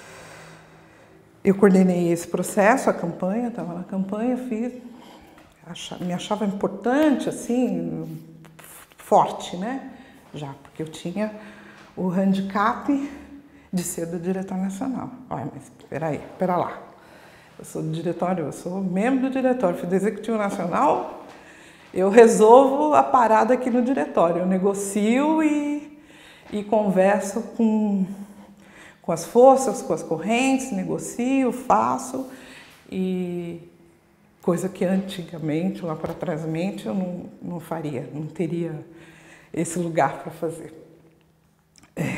Eu coordenei esse processo, a campanha, estava na campanha, fiz, achava, me achava importante, assim, forte, né? Já, porque eu tinha o handicap de ser do diretório nacional. Olha, mas espera aí, espera lá. Eu sou do diretório, eu sou membro do diretório, fui do Executivo Nacional, eu resolvo a parada aqui no diretório, eu negocio e e converso com, com as forças, com as correntes, negocio, faço, e coisa que antigamente, lá para trás, eu não, não faria, não teria esse lugar para fazer. É,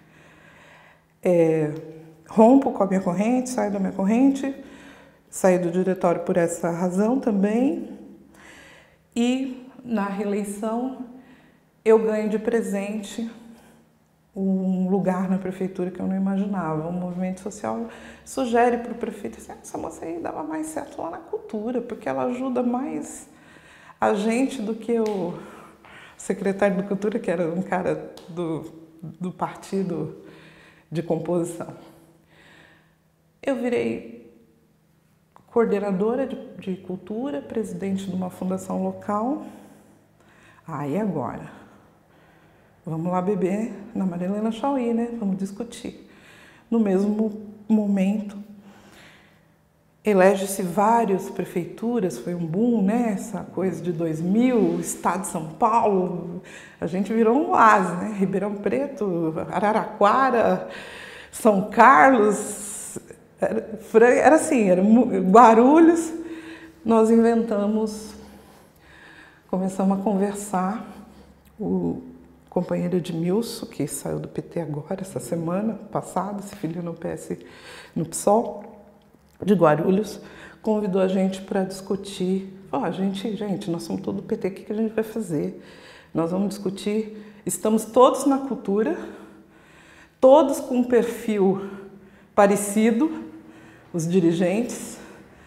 é, rompo com a minha corrente, saio da minha corrente, saí do diretório por essa razão também, e na reeleição eu ganho de presente um lugar na prefeitura que eu não imaginava. O movimento social sugere para o prefeito assim, essa moça aí dava mais certo lá na cultura, porque ela ajuda mais a gente do que o secretário de cultura, que era um cara do, do partido de composição. Eu virei coordenadora de, de cultura, presidente de uma fundação local. Ah, e agora? Vamos lá beber na Maria Helena Chauí, né? Vamos discutir. No mesmo momento, elege-se várias prefeituras, foi um boom, né? Essa coisa de dois mil, o estado de São Paulo, a gente virou um oásis, né? Ribeirão Preto, Araraquara, São Carlos, era, era assim, era Guarulhos. Nós inventamos, começamos a conversar, o companheiro Edmilson, que saiu do P T agora, essa semana passada, se filiou no P S, no PSOL, de Guarulhos, convidou a gente para discutir. Ó, oh, gente, gente, nós somos todos do P T, o que a gente vai fazer? Nós vamos discutir, estamos todos na cultura, todos com um perfil parecido, os dirigentes,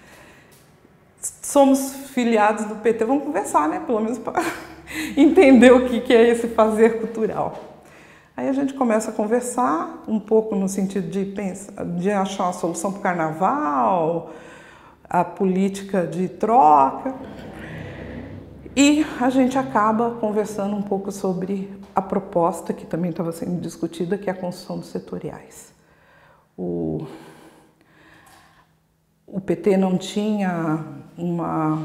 somos filiados do P T, vamos conversar, né? Pelo menos para entender o que é esse fazer cultural. Aí a gente começa a conversar um pouco no sentido de, pensar, de achar uma solução para o carnaval, a política de troca, e a gente acaba conversando um pouco sobre a proposta que também estava sendo discutida, que é a construção dos setoriais. O, o P T não tinha uma...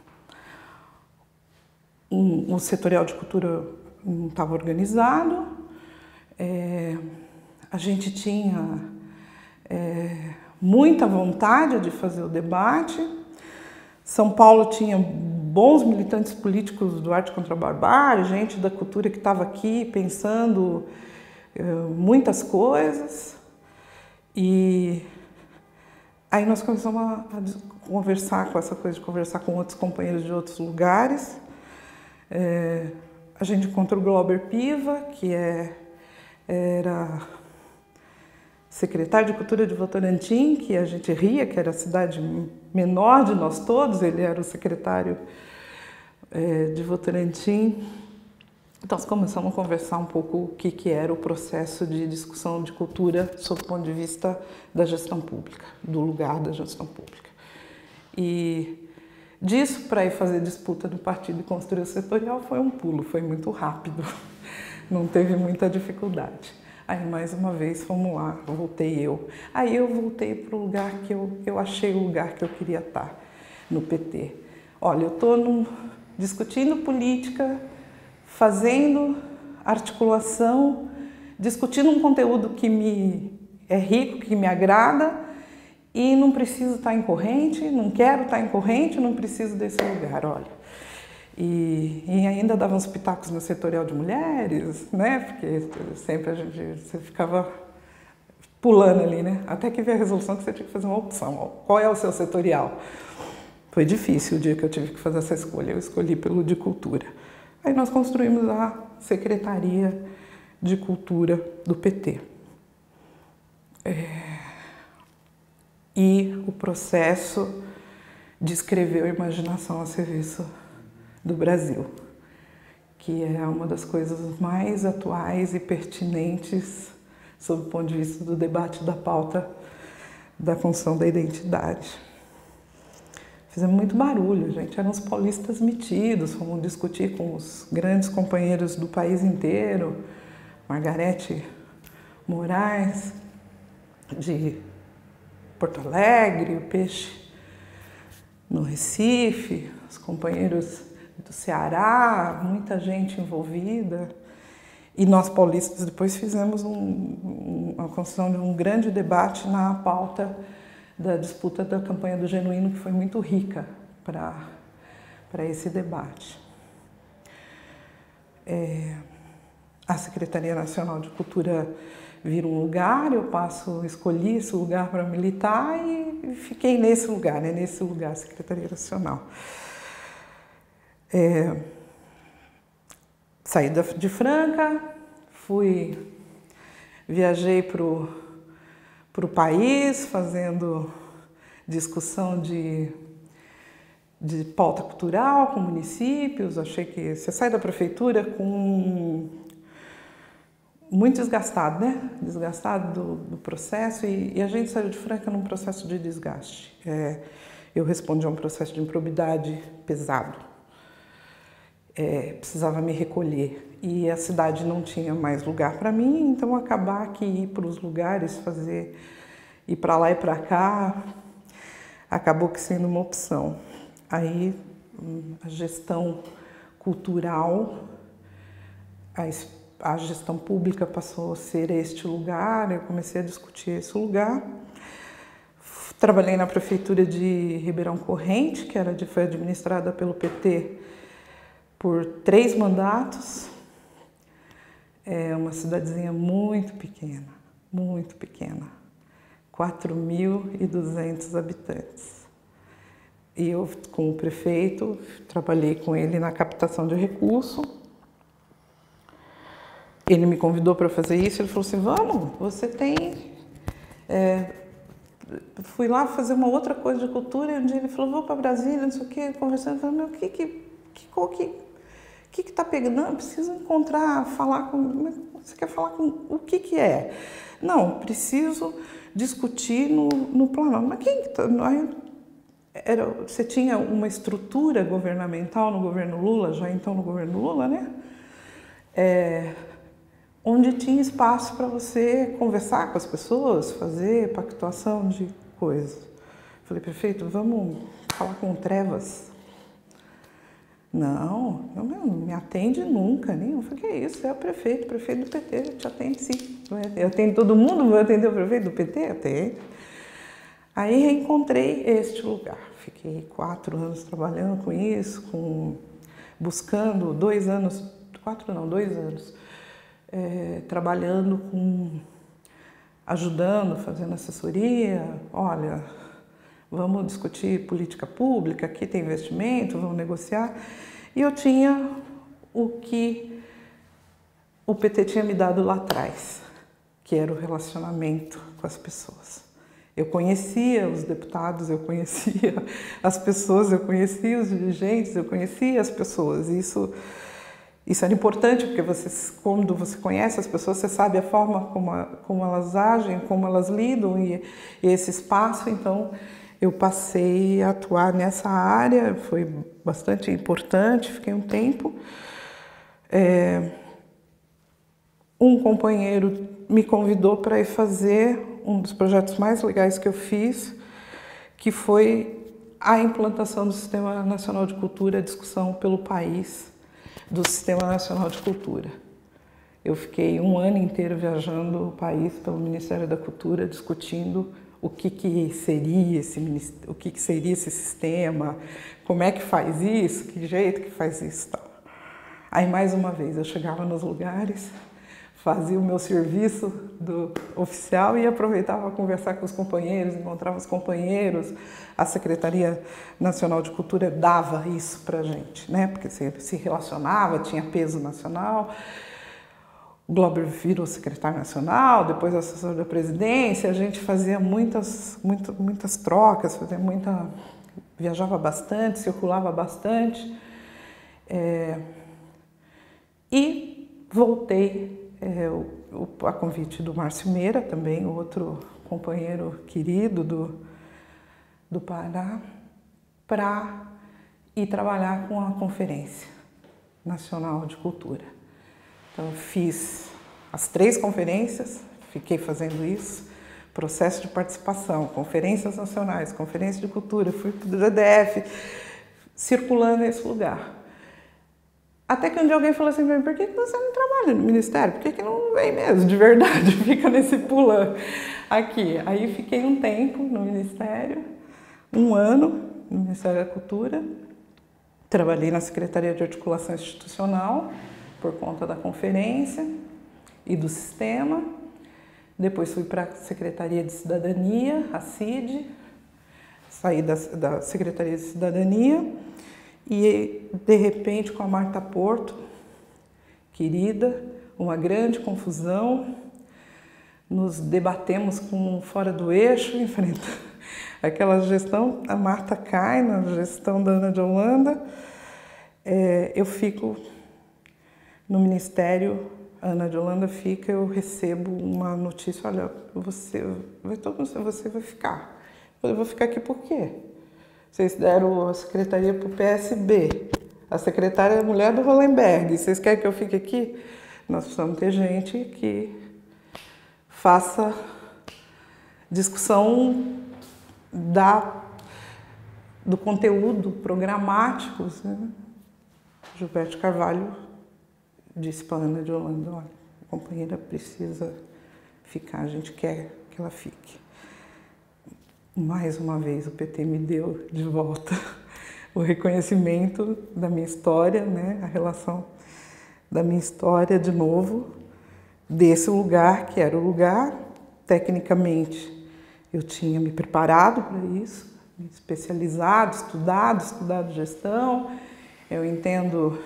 Um, o setorial de cultura não estava organizado, é, a gente tinha é, muita vontade de fazer o debate. São Paulo tinha bons militantes políticos do Arte contra a Barbárie, gente da cultura que estava aqui pensando é, muitas coisas. E aí nós começamos a, a conversar com essa coisa de conversar com outros companheiros de outros lugares. É, a gente encontrou o Glauber Piva, que é, era secretário de Cultura de Votorantim, que a gente ria, que era a cidade menor de nós todos, ele era o secretário é, de Votorantim. Então, nós começamos a conversar um pouco o que, que era o processo de discussão de cultura sob o ponto de vista da gestão pública, do lugar da gestão pública. E disso para ir fazer disputa do partido e construir o setorial foi um pulo, foi muito rápido, não teve muita dificuldade. Aí, mais uma vez, fomos lá, voltei eu. Aí eu voltei para o lugar que eu, eu achei o lugar que eu queria estar, no P T. Olha, eu estou discutindo política, fazendo articulação, discutindo um conteúdo que me é rico, que me agrada, e não preciso estar em corrente, não quero estar em corrente, não preciso desse lugar, olha. E, e ainda dava uns pitacos no setorial de mulheres, né? Porque sempre a gente você ficava pulando ali, né? Até que veio a resolução que você tinha que fazer uma opção. Ó, qual é o seu setorial? Foi difícil o dia que eu tive que fazer essa escolha. Eu escolhi pelo de cultura. Aí nós construímos a Secretaria de Cultura do P T. É... E o processo de escrever a imaginação a serviço do Brasil, que é uma das coisas mais atuais e pertinentes sob o ponto de vista do debate da pauta da construção da identidade. Fizemos muito barulho, gente, eram os paulistas metidos, fomos discutir com os grandes companheiros do país inteiro, Margarete Moraes, de Porto Alegre, o Peixe no Recife, os companheiros do Ceará, muita gente envolvida. E nós paulistas depois fizemos um, um, a construção de um grande debate na pauta da disputa da campanha do Genuíno, que foi muito rica para para esse debate. É, a Secretaria Nacional de Cultura vira um lugar, eu passo, escolhi esse lugar para militar e fiquei nesse lugar, né, nesse lugar, Secretaria Nacional. É, saí de Franca, fui, viajei para o país fazendo discussão de, de pauta cultural com municípios. Achei que você sai da prefeitura com muito desgastado, né? Desgastado do, do processo e, e a gente saiu de Franca num processo de desgaste. É, eu respondi a um processo de improbidade pesado. É, precisava me recolher e a cidade não tinha mais lugar para mim, então acabar que ir para os lugares, fazer ir para lá e para cá, acabou que sendo uma opção. Aí a gestão cultural, a, a gestão pública passou a ser este lugar, eu comecei a discutir esse lugar. Trabalhei na prefeitura de Ribeirão Corrente, que era de, foi administrada pelo P T por três mandatos. É uma cidadezinha muito pequena, muito pequena, quatro mil e duzentos habitantes. E eu, com o prefeito, trabalhei com ele na captação de recurso. Ele me convidou para fazer isso, ele falou assim, vamos, você tem... É, fui lá fazer uma outra coisa de cultura, e um dia ele falou, vou para Brasília, não sei o quê, conversando, eu falei, meu, o que que... que, que O que está pegando? Não, eu preciso encontrar, falar com... Você quer falar com... O que que é? Não, preciso discutir no, no plano. Mas quem... Era, você tinha uma estrutura governamental no governo Lula, já então no governo Lula, né? É, onde tinha espaço para você conversar com as pessoas, fazer pactuação de coisas. Falei, prefeito, vamos falar com o Trevas. Não, não me atende nunca, nem eu falei, que é isso, é o prefeito, o prefeito do P T, te atende sim. Eu atendo todo mundo, vou atender o prefeito do P T? Atende. Aí reencontrei este lugar, fiquei quatro anos trabalhando com isso, com, buscando dois anos, quatro não, dois anos, é, trabalhando com, ajudando, fazendo assessoria, olha... Vamos discutir política pública, aqui tem investimento, vamos negociar. E eu tinha o que o P T tinha me dado lá atrás, que era o relacionamento com as pessoas. Eu conhecia os deputados, eu conhecia as pessoas, eu conhecia os dirigentes, eu conhecia as pessoas. Isso, isso era importante, porque você, quando você conhece as pessoas, você sabe a forma como, a, como elas agem, como elas lidam, e, e esse espaço, então, eu passei a atuar nessa área, foi bastante importante, fiquei um tempo. É, um companheiro me convidou para ir fazer um dos projetos mais legais que eu fiz, que foi a implantação do Sistema Nacional de Cultura, a discussão pelo país do Sistema Nacional de Cultura. Eu fiquei um ano inteiro viajando o país pelo Ministério da Cultura, discutindo o que, que seria esse, o que, que seria esse sistema, como é que faz isso, que jeito que faz isso. Tal. Aí, mais uma vez, eu chegava nos lugares, fazia o meu serviço do oficial e aproveitava para conversar com os companheiros, encontrava os companheiros. A Secretaria Nacional de Cultura dava isso para a gente, né? Porque se relacionava, tinha peso nacional. O Glauber virou secretário nacional, depois assessor da presidência. A gente fazia muitas, muitas, muitas trocas, fazia muita, viajava bastante, circulava bastante. É, e voltei É, o, o, a convite do Márcio Meira, também outro companheiro querido do, do Pará, para ir trabalhar com a Conferência Nacional de Cultura. Então, eu fiz as três conferências, fiquei fazendo isso, processo de participação, conferências nacionais, conferência de cultura, fui para o D D F, circulando nesse lugar. Até que um dia alguém falou assim para mim, por que você não trabalha no Ministério? Por que, que não vem mesmo, de verdade, fica nesse pulando aqui? Aí fiquei um tempo no Ministério, um ano no Ministério da Cultura, trabalhei na Secretaria de Articulação Institucional, por conta da conferência e do sistema. Depois fui para a Secretaria de Cidadania, a C I D, saí da, da Secretaria de Cidadania, e, de repente, com a Marta Porto, querida, uma grande confusão, nos debatemos com fora do eixo, enfrentando aquela gestão, a Marta cai na gestão da Ana de Holanda, é, eu fico no Ministério, a Ana de Holanda fica, eu recebo uma notícia, olha, você, você vai ficar. Eu vou ficar aqui por quê? Vocês deram a secretaria para o P S B, a secretária é a mulher do Hollenberg, vocês querem que eu fique aqui? Nós precisamos ter gente que faça discussão da, do conteúdo programático. Né? Gilberto Carvalho disse para a Ana de Holanda, olha, a companheira precisa ficar, a gente quer que ela fique. Mais uma vez o P T me deu de volta o reconhecimento da minha história, né? A relação da minha história de novo, desse lugar que era o lugar. Tecnicamente eu tinha me preparado para isso, me especializado, estudado, estudado gestão, eu entendo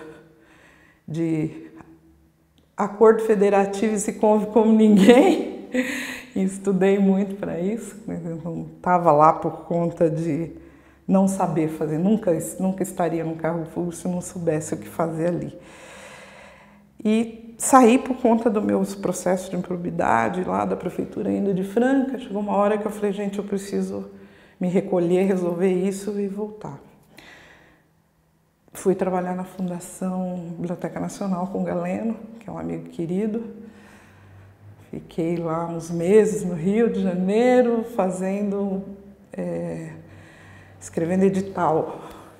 de acordo federativo e se convive como ninguém. E estudei muito para isso, mas eu não estava lá por conta de não saber fazer, nunca, nunca estaria no cargo público se não soubesse o que fazer ali. E saí por conta dos meus processos de improbidade lá da prefeitura ainda de Franca. Chegou uma hora que eu falei, gente, eu preciso me recolher, resolver isso e voltar. Fui trabalhar na Fundação Biblioteca Nacional com o Galeno, que é um amigo querido. Fiquei lá uns meses no Rio de Janeiro, fazendo, é, escrevendo edital,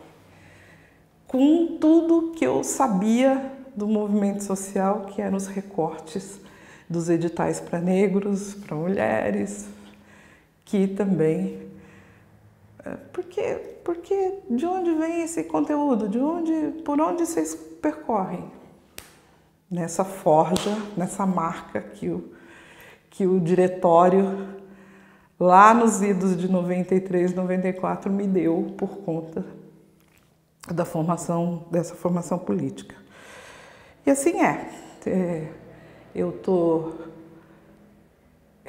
com tudo que eu sabia do movimento social, que eram os recortes dos editais para negros, para mulheres, que também... Porque, porque de onde vem esse conteúdo? De onde, por onde vocês percorrem? Nessa forja, nessa marca que o que o diretório, lá nos idos de noventa e três, noventa e quatro, me deu por conta da formação, dessa formação política. E assim é. é eu estou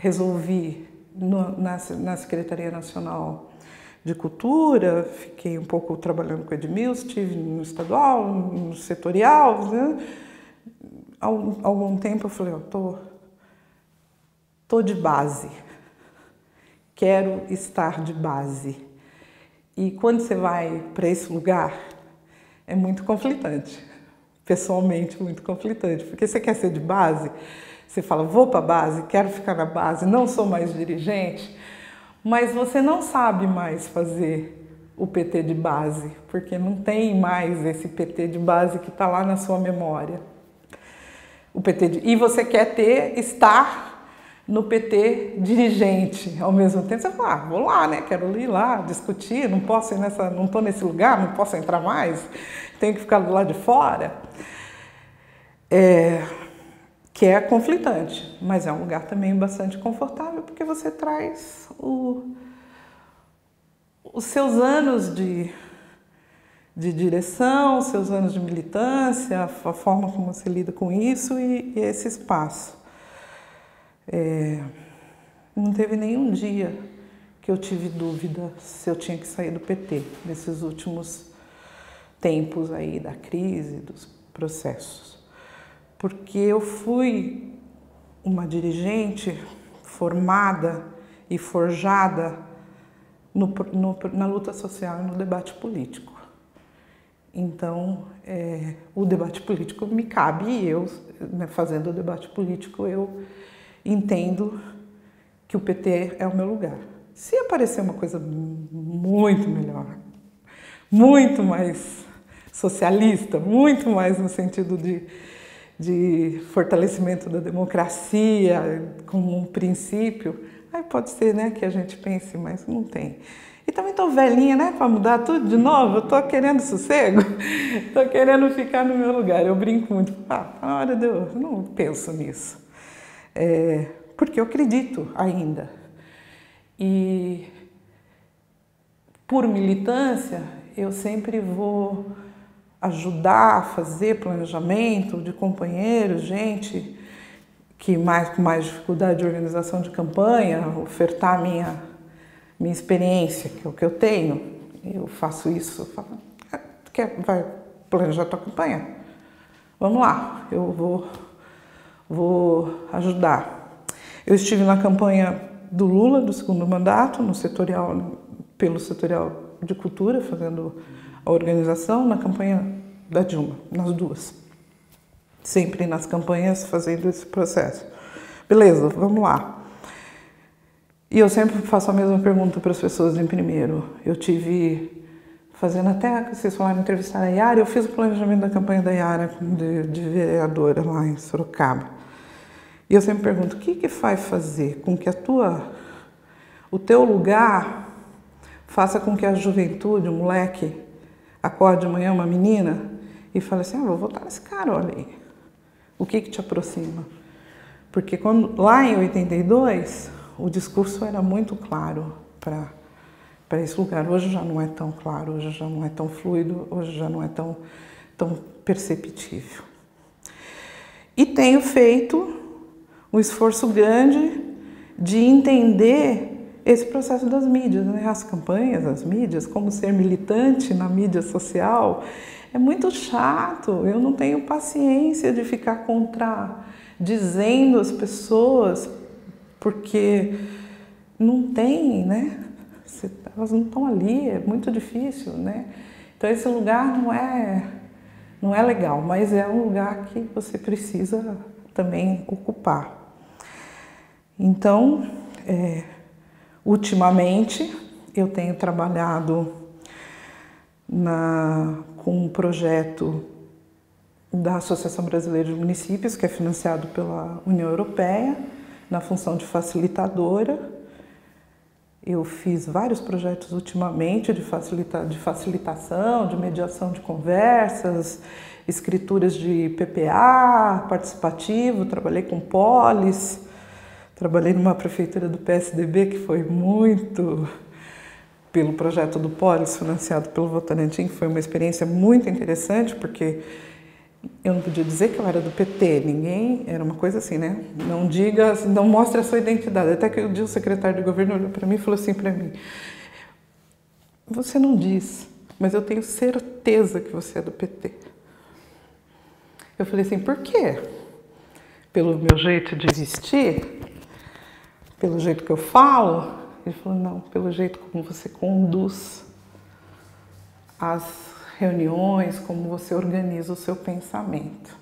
resolvi no, na, na Secretaria Nacional de Cultura, fiquei um pouco trabalhando com o Edmilson, estive no estadual, no setorial, né? Há algum tempo eu falei, ó, tô, tô de base, quero estar de base. E quando você vai para esse lugar, é muito conflitante, pessoalmente muito conflitante, porque você quer ser de base, você fala, vou para a base, quero ficar na base, não sou mais dirigente, mas você não sabe mais fazer o P T de base, porque não tem mais esse P T de base que está lá na sua memória. O P T de... E você quer ter, estar no P T dirigente ao mesmo tempo. Você fala, ah, vou lá, né? Quero ir lá discutir, não posso ir nessa, não estou nesse lugar, não posso entrar mais, tenho que ficar do lado de fora. É... Que é conflitante, mas é um lugar também bastante confortável, porque você traz o... os seus anos de, de direção, os seus anos de militância, a forma como você lida com isso e, e esse espaço. É... Não teve nenhum dia que eu tive dúvida se eu tinha que sair do P T, nesses últimos tempos aí da crise, dos processos. Porque eu fui uma dirigente formada e forjada no, no, na luta social e no debate político. Então, é, o debate político me cabe e eu, né, fazendo o debate político, eu entendo que o P T é o meu lugar. Se aparecer uma coisa muito melhor, muito mais socialista, muito mais no sentido de de fortalecimento da democracia como um princípio, aí pode ser, né, que a gente pense, mas não tem. E também estou velhinha, né, para mudar tudo de novo, eu estou querendo sossego, estou querendo ficar no meu lugar. Eu brinco muito, ah, na hora de eu não penso nisso, é, porque eu acredito ainda. E por militância, eu sempre vou ajudar a fazer planejamento de companheiros, gente que mais, com mais dificuldade de organização de campanha, ofertar minha, minha experiência, que é o que eu tenho. Eu faço isso, eu falo, quer, vai planejar tua campanha? Vamos lá, eu vou, vou ajudar. Eu estive na campanha do Lula, do segundo mandato, no setorial, pelo setorial de cultura, fazendo a organização, na campanha da Dilma, nas duas. Sempre nas campanhas fazendo esse processo. Beleza, vamos lá. E eu sempre faço a mesma pergunta para as pessoas em primeiro. Eu tive, fazendo até, vocês falaram, entrevistar a Yara, eu fiz o planejamento da campanha da Yara de, de vereadora lá em Sorocaba. E eu sempre pergunto, o que que vai fazer com que a tua, o teu lugar faça com que a juventude, o moleque, acorde amanhã, uma menina, e fale assim, ah, vou votar nesse cara, olha aí. O que que te aproxima? Porque quando, lá em oitenta e dois, o discurso era muito claro para para esse lugar. Hoje já não é tão claro, hoje já não é tão fluido, hoje já não é tão, tão perceptível. E tenho feito um esforço grande de entender esse processo das mídias, né? As campanhas, as mídias, como ser militante na mídia social, é muito chato. Eu não tenho paciência de ficar contradizendo as pessoas, porque não tem, né? Elas não estão ali, é muito difícil, né? Então esse lugar não é, não é legal, mas é um lugar que você precisa também ocupar. Então, é, ultimamente, eu tenho trabalhado na, com um projeto da Associação Brasileira de Municípios, que é financiado pela União Europeia, na função de facilitadora. Eu fiz vários projetos ultimamente de, facilita, de facilitação, de mediação de conversas, escrituras de P P A, participativo, trabalhei com polis. Trabalhei numa prefeitura do P S D B que foi muito pelo projeto do Polis, financiado pelo Votorantim, que foi uma experiência muito interessante, porque eu não podia dizer que eu era do P T, ninguém, era uma coisa assim, né? Não diga, não mostre a sua identidade. Até que um dia o secretário de governo olhou para mim e falou assim para mim: você não diz, mas eu tenho certeza que você é do P T. Eu falei assim: por quê? Pelo meu jeito de vestir? Pelo jeito que eu falo? Ele falou: não, pelo jeito como você conduz as reuniões, como você organiza o seu pensamento.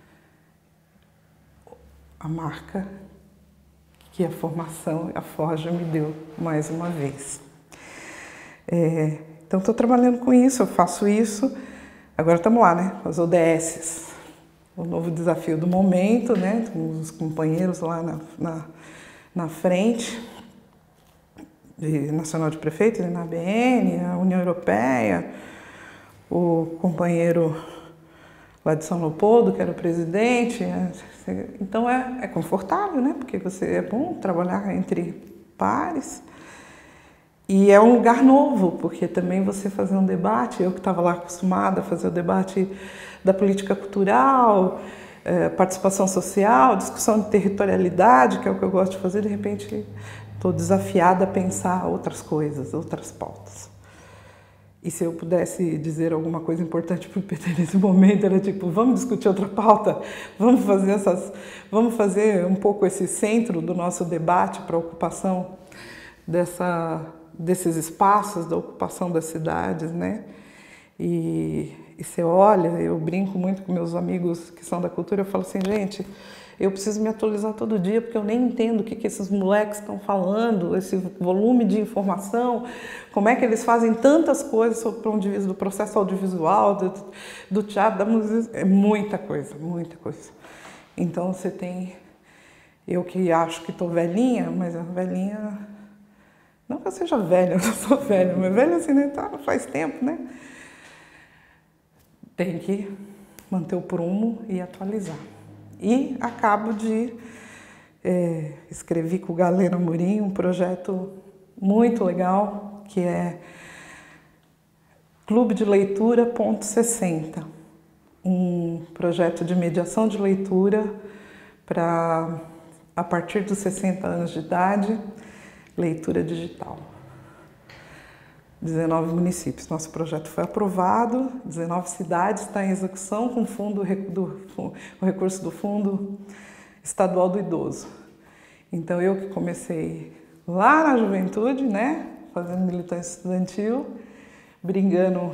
A marca que a formação, a Forja me deu mais uma vez. É, então, estou trabalhando com isso, eu faço isso. Agora estamos lá, né? As O D Ss. O novo desafio do momento, né? Com os companheiros lá na, na, na frente, de Nacional de Prefeitos, na B N, a União Europeia, o companheiro lá de São Leopoldo, que era o presidente. Então é, é confortável, né? Porque você, é bom trabalhar entre pares. E é um lugar novo, porque também você fazer um debate, eu que estava lá acostumada a fazer o debate da política cultural, é, participação social, discussão de territorialidade, que é o que eu gosto de fazer, de repente estou desafiada a pensar outras coisas, outras pautas. E se eu pudesse dizer alguma coisa importante para o P T nesse momento, era tipo, vamos discutir outra pauta, vamos fazer essas, vamos fazer um pouco esse centro do nosso debate para a ocupação dessa, desses espaços, da ocupação das cidades, né? E, e você olha, eu brinco muito com meus amigos que são da cultura, eu falo assim, gente, eu preciso me atualizar todo dia, porque eu nem entendo o que, que esses moleques estão falando, esse volume de informação, como é que eles fazem tantas coisas sobre o do processo audiovisual, do, do teatro, da música, é muita coisa, muita coisa. Então você tem, eu que acho que estou velhinha, mas a velhinha, não que eu seja velha, eu não sou velha, mas velha assim, né, tá, faz tempo, né? Tem que manter o prumo e atualizar. E acabo de é, escrever com o Galeno Amorim um projeto muito legal, que é Clube de Leitura ponto sessenta, um projeto de mediação de leitura para, a partir dos sessenta anos de idade, leitura digital. dezenove municípios. Nosso projeto foi aprovado, dezenove cidades, está em execução com fundo, do, o recurso do Fundo Estadual do Idoso. Então, eu que comecei lá na juventude, né, fazendo militância estudantil, brigando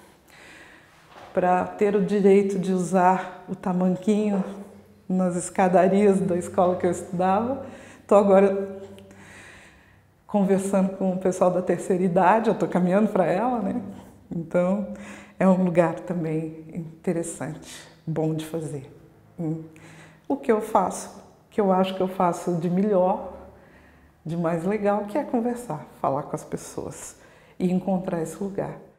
para ter o direito de usar o tamanquinho nas escadarias da escola que eu estudava. Estou agora conversando com o pessoal da terceira idade, eu estou caminhando para ela, né? Então, é um lugar também interessante, bom de fazer. O que eu faço, que eu acho que eu faço de melhor, de mais legal, que é conversar, falar com as pessoas e encontrar esse lugar.